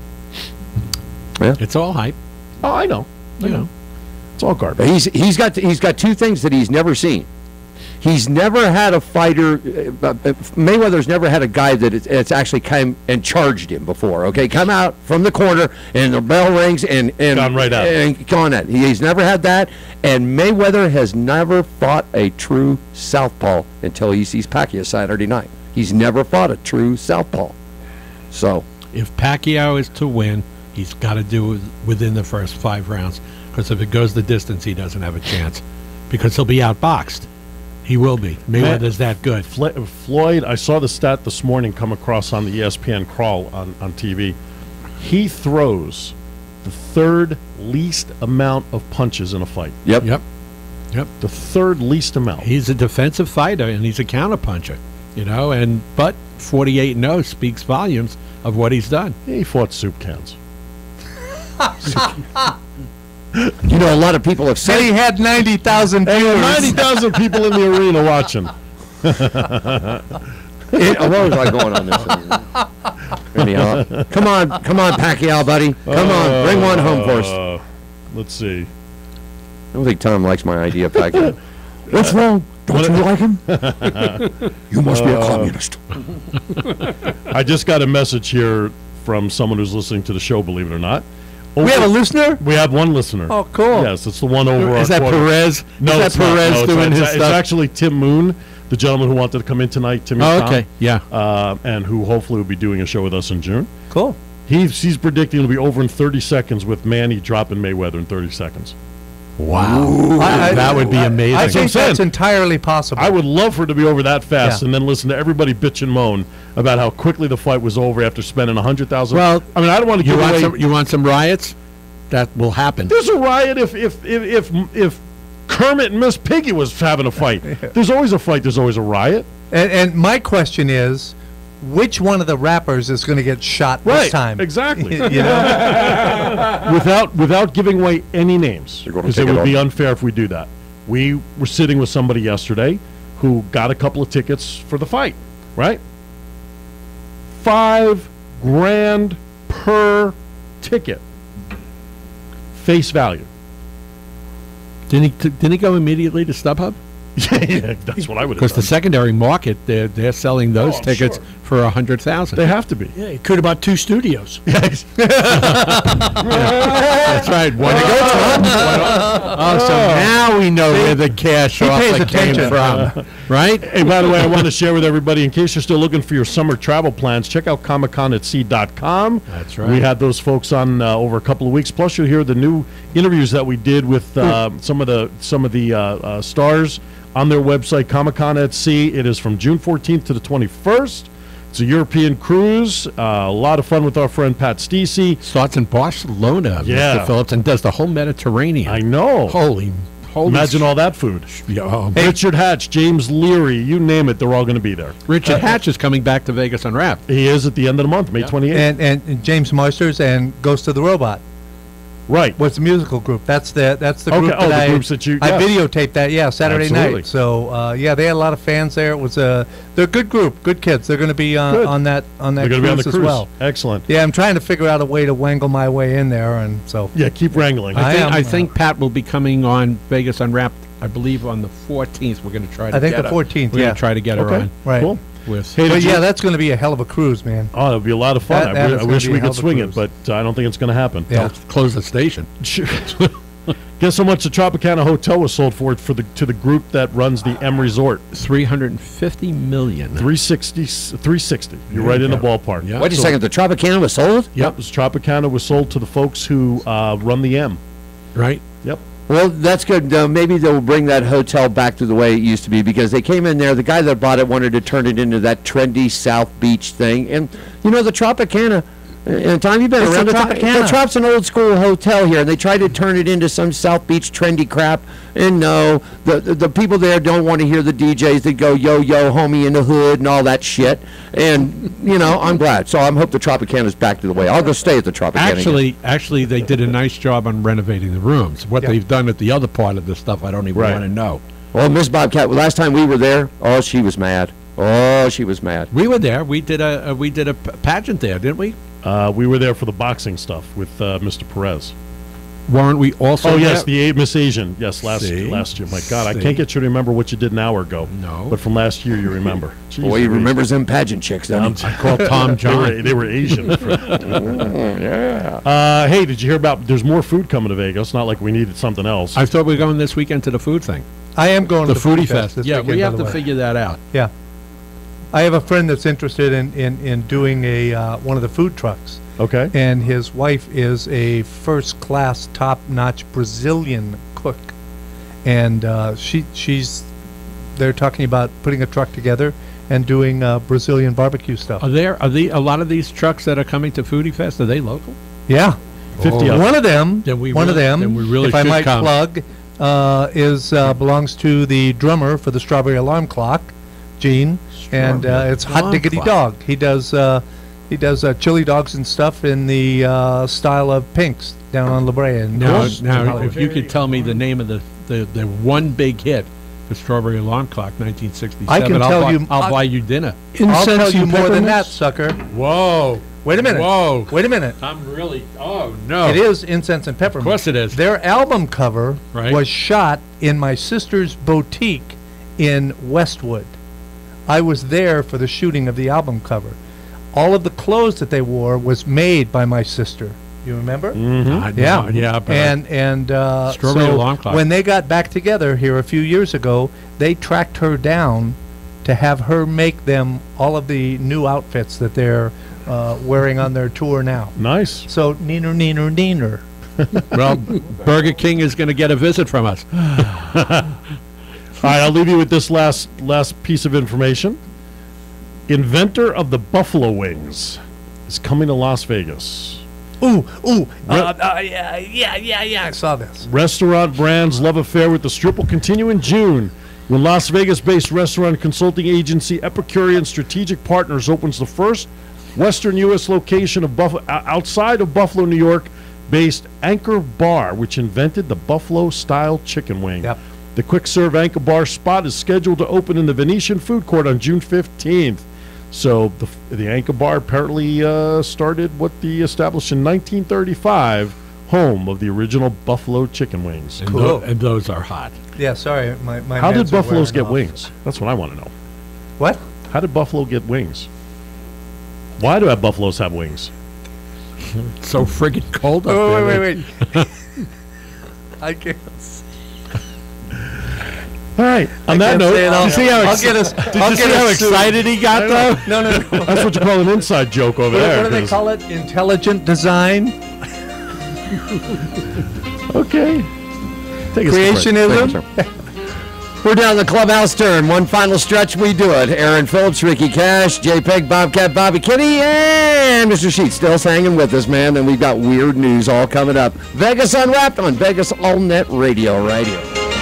Yeah. It's all hype. Oh, I know. You know. It's all garbage. He's got two things that he's never seen. He's never had a fighter. Mayweather's never had a guy that it's actually come and charged him before. Okay, come out from the corner and the bell rings and Gone right out. And gone at. He's never had that. And Mayweather has never fought a true southpaw until he sees Pacquiao Saturday night. He's never fought a true southpaw. So if Pacquiao is to win, he's got to do it within the first 5 rounds. Because if it goes the distance, he doesn't have a chance. Because he'll be outboxed. He will be. Mayweather's that good. Floyd, I saw the stat this morning come across on the ESPN crawl on TV. He throws the third least amount of punches in a fight. Yep. The third least amount. He's a defensive fighter, and he's a counterpuncher. You know, but 48-0 speaks volumes of what he's done. He fought soup cans. You know, a lot of people have said he had 90,000 viewers. 90,000 people in the arena watching. Where was I going on this? Anyhow, come on, Pacquiao, buddy. Come on, bring one home for us. Let's see. I don't think Tom likes my idea, Pacquiao. What's wrong? Don't you like him? You must be a communist. I just got a message here from someone who's listening to the show, believe it or not. We have a listener? We have one listener. Oh, cool. Yes, it's the one over Is our that corner. Perez? No, is it's that Perez not. No, doing his it's stuff? actually Tim Moon. the gentleman who wanted to come in tonight, Timmy. Okay, yeah. And who hopefully will be doing a show with us in June. Cool. He's predicting it'll be over in 30 seconds with Manny dropping Mayweather in 30 seconds. Wow. That would be amazing. I think that's entirely possible. I would love for it to be over that fast and then listen to everybody bitch and moan about how quickly the fight was over after spending $100,000. Well, I mean, I don't want to give away. You want some riots? That will happen. There's a riot if Kermit and Miss Piggy was having a fight. There's always a fight. There's always a riot. And my question is, which one of the rappers is going to get shot this time? Exactly. You know? without giving away any names, because it would be unfair if we do that. We were sitting with somebody yesterday who got a couple of tickets for the fight, right? $5,000 per ticket, face value. Didn't he go immediately to StubHub? Yeah, that's what I would have Because the done. secondary market, they're selling those tickets for $100,000. They have to be. Yeah, he could have bought 2 studios. That's right. So now we know where the cash offer came from, right? Hey, by the way, I want to share with everybody, in case you're still looking for your summer travel plans, check out ComicConAtSea.com. That's right. We had those folks on over a couple of weeks. Plus, you'll hear the new interviews that we did with some of the stars on their website, Comic-Con at Sea. It is from June 14th to the 21st. It's a European cruise. A lot of fun with our friend Pat Stacey. Starts in Barcelona, Yeah. Mr. Phillips, and does the whole Mediterranean. I know. Holy Imagine all that food. Yeah, Richard Hatch, James Leary, you name it, they're all going to be there. Richard Hatch is coming back to Vegas Unwrapped. He is at the end of the month, May 28th. And James Marsters and Ghost of the Robot. Right. What's the musical group? That's the group the that groups that you... I videotaped that, Saturday Absolutely. night. So, they had a lot of fans there. It was they're a good group, good kids. They're going to be on that They're going to be on the cruise cruise as well. Excellent. Yeah, I'm trying to figure out a way to wangle my way in there, and so... Yeah, keep wrangling. I think Pat will be coming on Vegas Unwrapped, I believe, on the 14th. We're going to try to I think the 14th, We're going to try to get her on. Right. Cool. Hey, but that's going to be a hell of a cruise, man. Oh, it'll be a lot of fun. I wish we could swing it, but I don't think it's going to happen. Yeah. They'll close the station. Sure. Guess how much the Tropicana Hotel was sold for to the group that runs the M Resort? $350 million. 360. You're right in the ballpark. Yeah. Wait a second. The Tropicana was sold? Yep. Tropicana was sold to the folks who run the M. Right. Yep. Well, that's good. Maybe they'll bring that hotel back to the way it used to be, because they came in there. The guy that bought it wanted to turn it into that trendy South Beach thing. And, the Tropicana, Tom, you've been It's around. the The Tropicana. Trop's an old school hotel here, and they tried to turn it into some South Beach trendy crap. And no, the people there don't want to hear the DJs that go, yo, yo, homie in the hood and all that shit. And, I'm glad. So I hope the Tropicana's back to the way. I'll go stay at the Tropicana. Actually, they did a nice job on renovating the rooms. What they've done at the other part of the stuff, I don't even want to know. Well, Miss Bobcat, last time we were there, she was mad. Oh, she was mad. We were there. We did a pageant there, didn't we? We were there for the boxing stuff with Mr. Perez. Weren't we also? Oh yes, there? the Miss Asian. Yes, last year. My God, I can't get you to remember what you did an hour ago. No, but from last year you remember. Boy, he remembers them pageant chicks, doesn't he? I called Tom John. They were Asian. Yeah. Hey, did you hear about? There's more food coming to Vegas. Not like we needed something else. I thought we were going this weekend to the food thing. I am going the to the Foodie Fest. this Yeah, weekend, we by have the to way. figure that out. Yeah. I have a friend that's interested in doing one of the food trucks. Okay. And his wife is a first-class, top-notch Brazilian cook, and they're talking about putting a truck together and doing Brazilian barbecue stuff. Are a lot of these trucks that are coming to Foodie Fest? Are they local? Yeah, 50 of one of them. Then we one of really- them. then we really if I should might come. plug, belongs to the drummer for the Strawberry Alarm Clock, Gene, and it's Hot Alarm Diggity Clock. Dog. He does chili dogs and stuff in the style of Pink's down on La Brea. Now, if you could tell me the name of the one big hit, the Strawberry Alarm Clock, 1967, I can tell you- I'll buy you dinner. I'll tell you and more than that, peppermints? sucker. Whoa! Wait a minute. Whoa! Wait a minute. I'm really. Oh no! It is Incense and Peppermint. Of course it is. Their album cover Right. was shot in my sister's boutique in Westwood. I was there for the shooting of the album cover. All of the clothes that they wore was made by my sister. You remember? Yeah, yeah. But And Strawberry so Alarm Clock. when they got back together here a few years ago, they tracked her down to have her make them all of the new outfits that they're wearing on their tour now. Nice. So, neener. Well, Burger King is going to get a visit from us. All right, I'll leave you with this last piece of information. Inventor of the buffalo wings is coming to Las Vegas. Yeah, I saw this. Restaurant Brand's love affair with the Strip will continue in June when Las Vegas-based restaurant consulting agency Epicurean Strategic Partners opens the first Western U.S. location of outside of Buffalo, New York-based Anchor Bar, which invented the Buffalo-style chicken wing. Yep. The quick-serve Anchor Bar spot is scheduled to open in the Venetian Food Court on June 15th. So the Anchor Bar apparently started established in 1935, home of the original Buffalo chicken wings. And, Cool. and those are hot. Yeah, sorry. My How did hands are buffaloes get wearing off. wings? That's what I want to know. What? How did buffalo get wings? Why do buffaloes have wings? It's so friggin' cold up there. Wait. I can't. All right. On that note, Did you see how excited he got, though? No. That's what you call an inside joke over there. What do they call it? Intelligent design? Okay. Take us to break. Creationism? We're down the clubhouse turn. One final stretch, we do it. Aaron Phillips, Ricky Cash, JPeg, Bobcat, Bobby Kitty, and Mr. Sheets still hanging with us, man. And we've got weird news all coming up. Vegas Unwrapped on Vegas All Net Radio right here.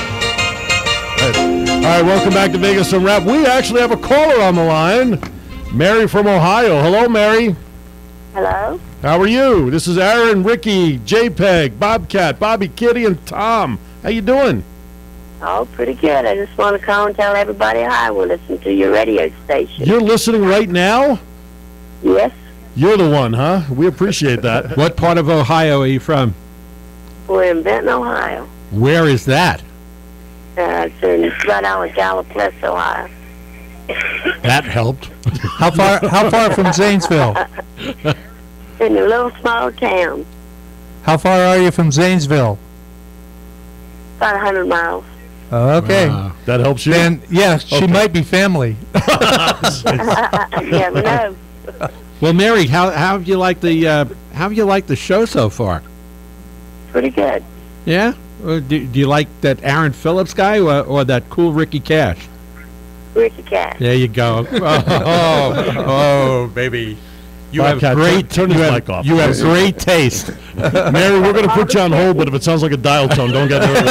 All right, welcome back to Vegas Unwrapped. We actually have a caller on the line. Mary from Ohio. Hello, Mary. Hello? How are you? This is Aaron, Ricky, JPeg, Bobcat, Bobby Kitty, and Tom. How you doing? Oh, pretty good. I just want to call and tell everybody hi. We'll listen to your radio station. You're listening right now? Yes, You're the one, huh? We appreciate that. What part of Ohio are you from? we're in Benton, Ohio. Where is that? It's right out of Gallup-Plus, Ohio. That helped. How far from Zanesville? In a little small town, How far are you from Zanesville? about 100 miles. Okay. That helps you? Then, yeah, she might be family. You never know. Well, Mary, how have you liked the show so far? Pretty good. Yeah. Do you like that Aaron Phillips guy or that cool Ricky Cash? Ricky Cash. There you go. Oh, baby. You have Bobcat, great. turn his mic off. You have great taste. Mary, we're going to put you on hold, but if it sounds like a dial tone, don't get nervous.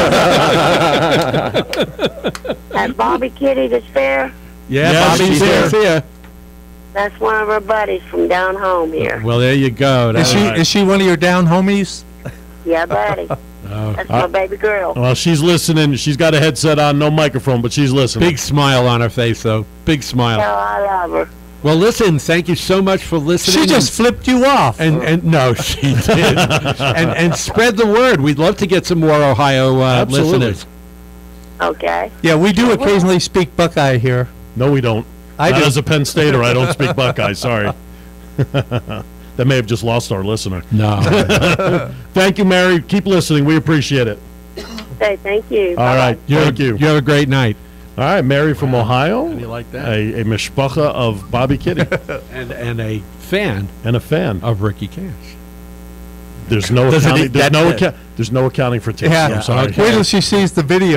That Bobby Kitty that's there, Yeah, Bobby's here. that's one of our buddies from down home here. Well, there you go. Is she one of your down homies? Yeah, buddy. That's my baby girl. Well, she's listening. She's got a headset on, no microphone, but she's listening. Big smile on her face, though. Big smile. Oh, I love her. Well, listen, thank you so much for listening. She just flipped you off. And no, she did. and spread the word. We'd love to get some more Ohio listeners. Okay. Yeah, we do occasionally speak Buckeye here. No, we don't. I Not do. as a Penn Stater, I don't speak Buckeye. Sorry. That may have just lost our listener. No. Thank you, Mary. Keep listening. We appreciate it. Okay, thank you. All right. Thank you. You have a great night. All right, Mary from Ohio. How do you like that? A mishpacha of Bobby Kitty. And a fan And a fan. of Ricky Cash. There's no Doesn't accounting. he- There's no accounting for taste. Yeah, I'm sorry. Wait till she sees the video.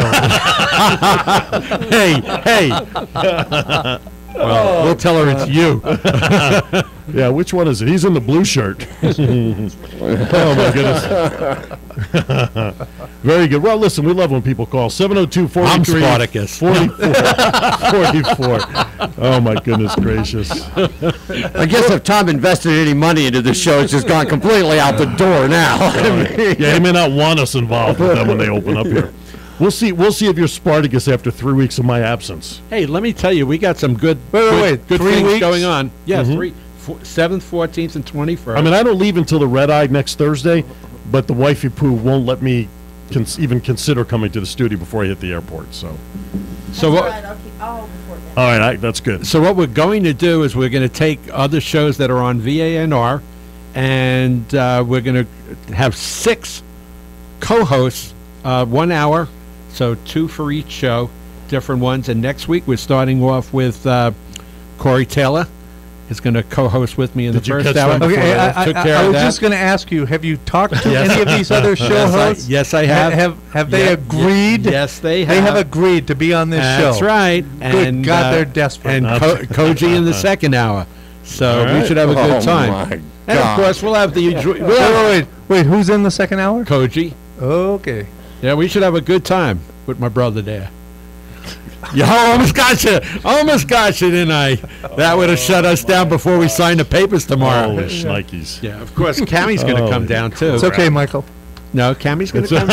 Hey. Well, we'll tell her it's you. Yeah, which one is it? He's in the blue shirt. Oh, my goodness. Very good. Well, listen, we love when people call. 702-43. I'm Spartacus. 44. Oh, my goodness gracious. I guess if Tom invested any money into the show, it's just gone completely out the door now. Yeah, he may not want us involved with them when they open up here. We'll see if you're Spartacus after 3 weeks of my absence. Hey, let me tell you, we got some good, Wait, good 3 things weeks? going on. Yeah, 7th, 14th, and 21st. I mean, I don't leave until the Red Eye next Thursday, but the wifey poo won't let me even consider coming to the studio before I hit the airport. So what? All right, that's good. So what we're going to do is we're going to take other shows that are on VANR, and we're going to have 6 co-hosts, 1 hour, so 2 for each show, different ones. And next week we're starting off with Corey Taylor. Is going to co-host with me in the first hour. Okay, I was just going to ask you, have you talked to any of these other show hosts? Yes, I have. Have they agreed? Yes, they have. They have agreed to be on this show. That's right. Good And God, they're desperate. And Koji in the second hour. So we should have a good time. And of course, we'll have the... Wait, who's in the second hour? Koji. Okay. Yeah, we should have a good time with my brother there. Yeah, I almost got you, didn't I? That would have shut us down before we signed the papers tomorrow. Holy shnikes. Yeah, of course, Cammie's going to come down, too. It's okay, Michael. No, Cammie's going to come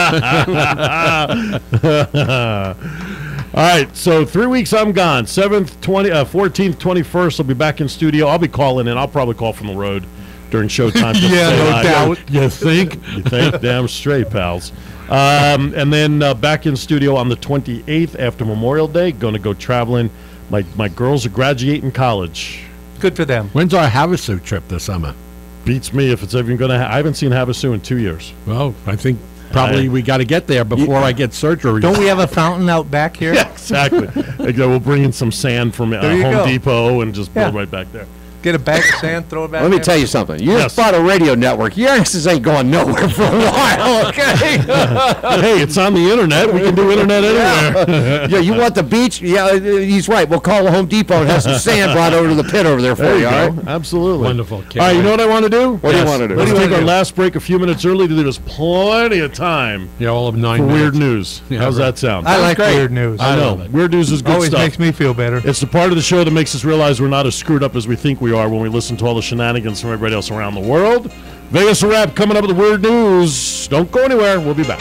down. All right, so 3 weeks I'm gone. 7th, 14th, 21st, I'll be back in studio. I'll be calling in. I'll probably call from the road during showtime. Yeah, no doubt. You think? You think? Damn straight, pals. And then back in studio on the 28th after Memorial Day. Going to go traveling. My girls are graduating college. Good for them. When's our Havasu trip this summer? Beats me if it's even going to I haven't seen Havasu in 2 years. Well, I think probably we got to get there before I get surgery. Don't we have a fountain out back here? Yeah, exactly. We'll bring in some sand from Home Depot and just build right back there. Get a bag of sand, throw it back Let me there. tell you something. You just bought a radio network. Your asses ain't going nowhere for a while, okay? Hey, it's on the internet. We can do internet anywhere. Yeah, you want the beach? Yeah, he's right. We'll call Home Depot and have some sand brought over to the pit over there for you, all right? Absolutely. Wonderful. All right, you know what I want to do? What do you want to do? Let's take our last break a few minutes early. There's plenty of time all of 9 for minutes. weird news. Yeah, How's that sound? I like weird news. I know. Weird news is good Always stuff. makes me feel better. It's the part of the show that makes us realize we're not as screwed up as we think we are when we listen to all the shenanigans from everybody else around the world. Vegas Unwrapped coming up with the weird news. Don't go anywhere. We'll be back.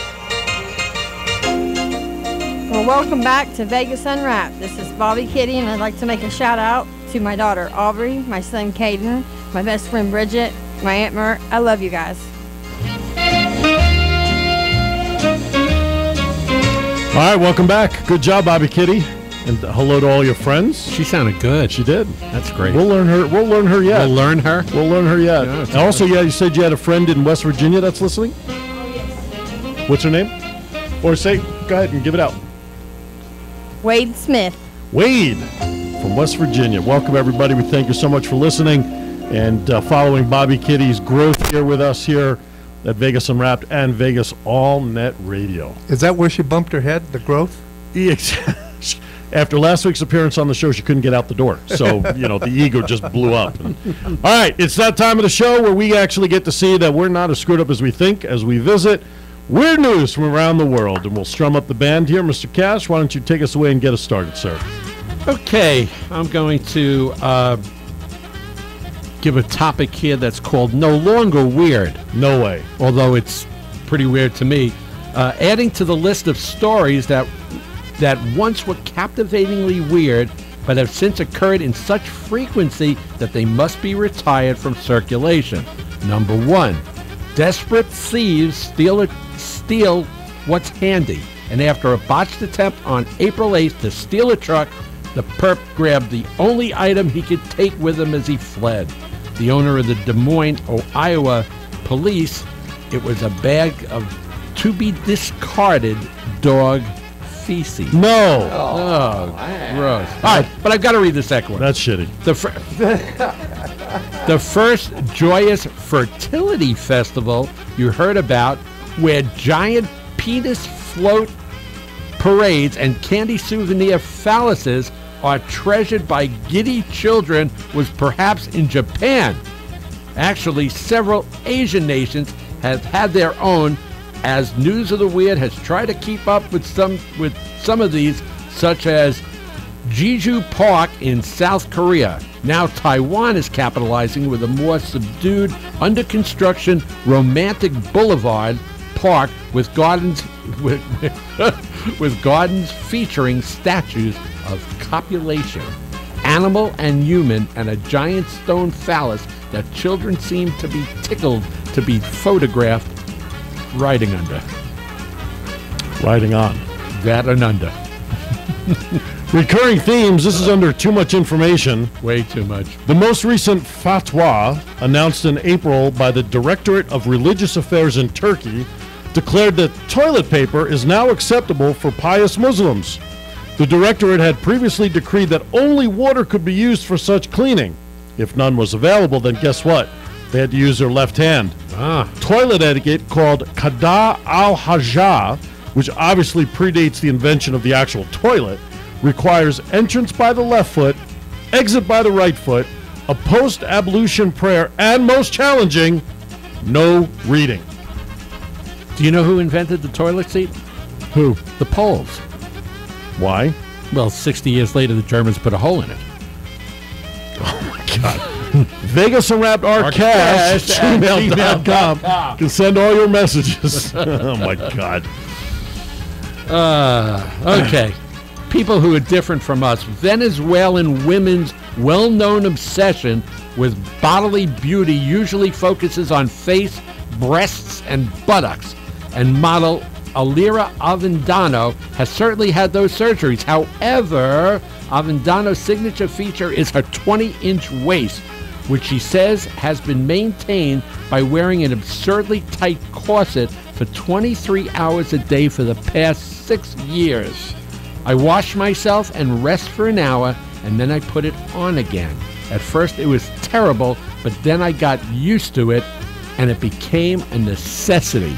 Well, welcome back to Vegas Unwrapped. This is Bobby Kitty, and I'd like to make a shout out to my daughter Aubrey, my son Caden, my best friend Bridget, my Aunt Mert. I love you guys. All right, welcome back. Good job, Bobby Kitty. And hello to all your friends. She sounded good. She did. That's great. We'll learn her. We'll learn her yet. We'll learn her? We'll learn her yet. Yeah, and also, you said you had a friend in West Virginia that's listening? Oh, yes. What's her name? Or go ahead and give it out. Wade Smith. Wade from West Virginia. Welcome, everybody. We thank you so much for listening and following Bobby Kitty's growth here with us here at Vegas Unwrapped and Vegas All Net Radio. Is that where she bumped her head, the growth? After last week's appearance on the show, she couldn't get out the door. So, the ego just blew up. All right, it's that time of the show where we actually get to see that we're not as screwed up as we think as we visit weird news from around the world. And we'll strum up the band here. Mr. Cash, why don't you take us away and get us started, sir? Okay, I'm going to give a topic here that's called No Longer Weird. No way. Although it's pretty weird to me. Adding to the list of stories that once were captivatingly weird, but have since occurred in such frequency that they must be retired from circulation. Number 1, desperate thieves steal what's handy, and after a botched attempt on April 8th to steal a truck, the perp grabbed the only item he could take with him as he fled. The owner of the Des Moines, Iowa police, it was a bag of to-be-discarded dog feces. No. Oh, gross. All right, but I've got to read the second one. That's shitty. The first joyous fertility festival you heard about, where giant penis float parades and candy souvenir phalluses are treasured by giddy children, was perhaps in Japan. Actually, several Asian nations have had their own, as News of the Weird has tried to keep up with some of these, such as Jeju Park in South Korea. Now Taiwan is capitalizing with a more subdued, under construction, romantic boulevard park with gardens with gardens featuring statues of copulation, animal and human, and a giant stone phallus that children seem to be tickled to be photographed riding under. Riding on. That and under. Recurring themes. This is under too much information. Way too much. The most recent fatwa, announced in April by the Directorate of Religious Affairs in Turkey, declared that toilet paper is now acceptable for pious Muslims. The directorate had previously decreed that only water could be used for such cleaning. If none was available, then guess what? They had to use their left hand. Toilet etiquette called Qada al-Hajjah, which obviously predates the invention of the actual toilet, requires entrance by the left foot, exit by the right foot, a post-ablution prayer, and most challenging, no reading. Do you know who invented the toilet seat? Who? The Poles. Why? Well, 60 years later, the Germans put a hole in it. Oh, my God. Vegas Unwrapped our cash at gmail.com. You can send all your messages. Oh, my God. Okay. People who are different from us. Venezuelan women's well-known obsession with bodily beauty usually focuses on face, breasts, and buttocks. And model Alira Avendano has certainly had those surgeries. However, Avendano's signature feature is her 20-inch waist, which she says has been maintained by wearing an absurdly tight corset for 23 hours a day for the past 6 years. I wash myself and rest for an hour, and then I put it on again. At first it was terrible, but then I got used to it, and it became a necessity.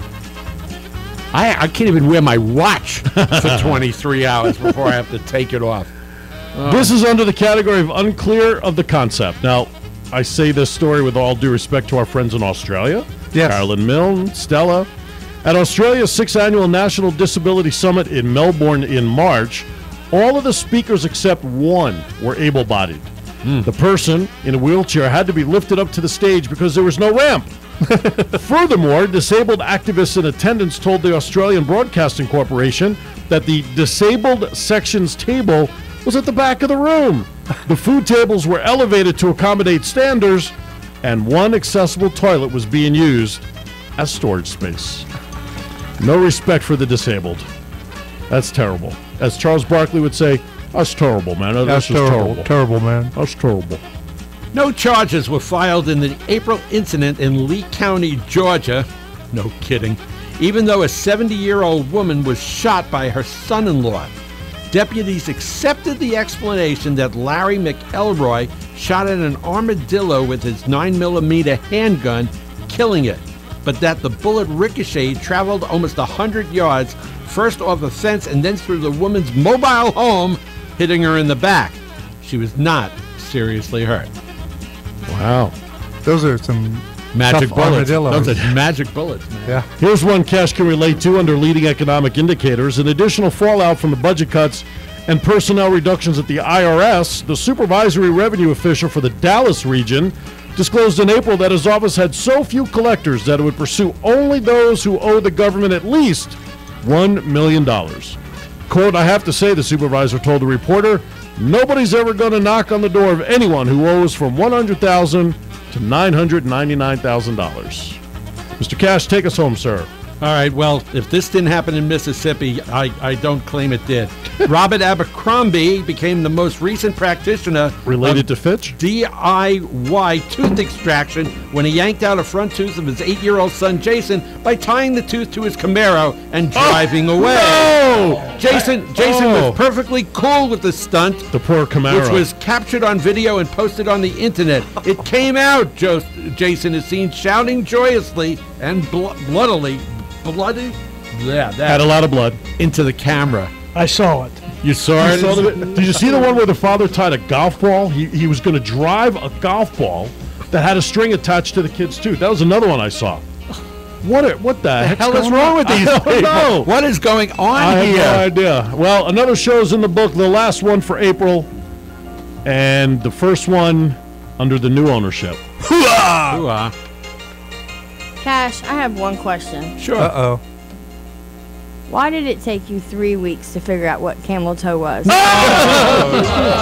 I can't even wear my watch for 23 hours before I have to take it off. This is under the category of unclear of the concept. Now, I say this story with all due respect to our friends in Australia. Yes. Carolyn Milne, Stella. At Australia's 6th Annual National Disability Summit in Melbourne in March, all of the speakers except one were able-bodied. The person in a wheelchair had to be lifted up to the stage because there was no ramp. Furthermore, disabled activists in attendance told the Australian Broadcasting Corporation that the disabled section's table was at the back of the room. The food tables were elevated to accommodate standers, and one accessible toilet was being used as storage space. No respect for the disabled. That's terrible. As Charles Barkley would say, that's terrible, man. That's terrible. Terrible, man. That's terrible. No charges were filed in the April incident in Lee County, Georgia. No kidding. Even though a 70-year-old woman was shot by her son-in-law. Deputies accepted the explanation that Larry McElroy shot at an armadillo with his 9mm handgun, killing it, but that the bullet ricocheted, traveled almost 100 yards, first off a fence and then through the woman's mobile home, hitting her in the back. She was not seriously hurt. Wow. Those are some magic tough bullets. armadillos. Those are magic bullets, man. Yeah. Here's one Cash can relate to under leading economic indicators. An additional fallout from the budget cuts and personnel reductions at the IRS. The supervisory revenue official for the Dallas region disclosed in April that his office had so few collectors that it would pursue only those who owe the government at least $1 million. Quote, I have to say, the supervisor told the reporter, nobody's ever going to knock on the door of anyone who owes from $100,000 to $999,000. Mr. Cash, take us home, sir. All right, well, if this didn't happen in Mississippi, I don't claim it did. Robert Abercrombie became the most recent practitioner related to Fitch DIY tooth extraction when he yanked out a front tooth of his 8-year-old son Jason by tying the tooth to his Camaro and driving away. No! Jason was perfectly cool with the stunt. The poor Camaro. Which was captured on video and posted on the internet. It came out. Jason is seen shouting joyously and bloody. Yeah, that had a lot of blood into the camera. I saw it. You saw it? Did you see the one where the father tied a golf ball? He was going to drive a golf ball that had a string attached to the kid's tooth. That was another one I saw. What the hell is wrong with these people? Know. What is going on I here? have no idea. Well, another show's in the book, the last one for April, and the first one under the new ownership. Hoo-ah! Hoo-ah. Cash, I have one question. Sure. Uh-oh. Why did it take you 3 weeks to figure out what camel toe was? Have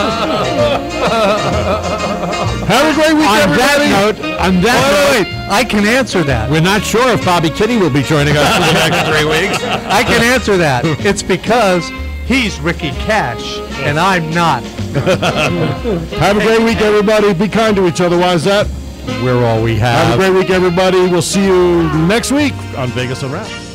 a great week, everybody. On that note, I can answer that. We're not sure if Bobby Kitty will be joining us for the next 3 weeks. I can answer that. It's because he's Ricky Cash and I'm not. Have a great week, everybody. Be kind to each other. Why is that? We're all we have. Have a great week, everybody. We'll see you next week on Vegas Unwrapped.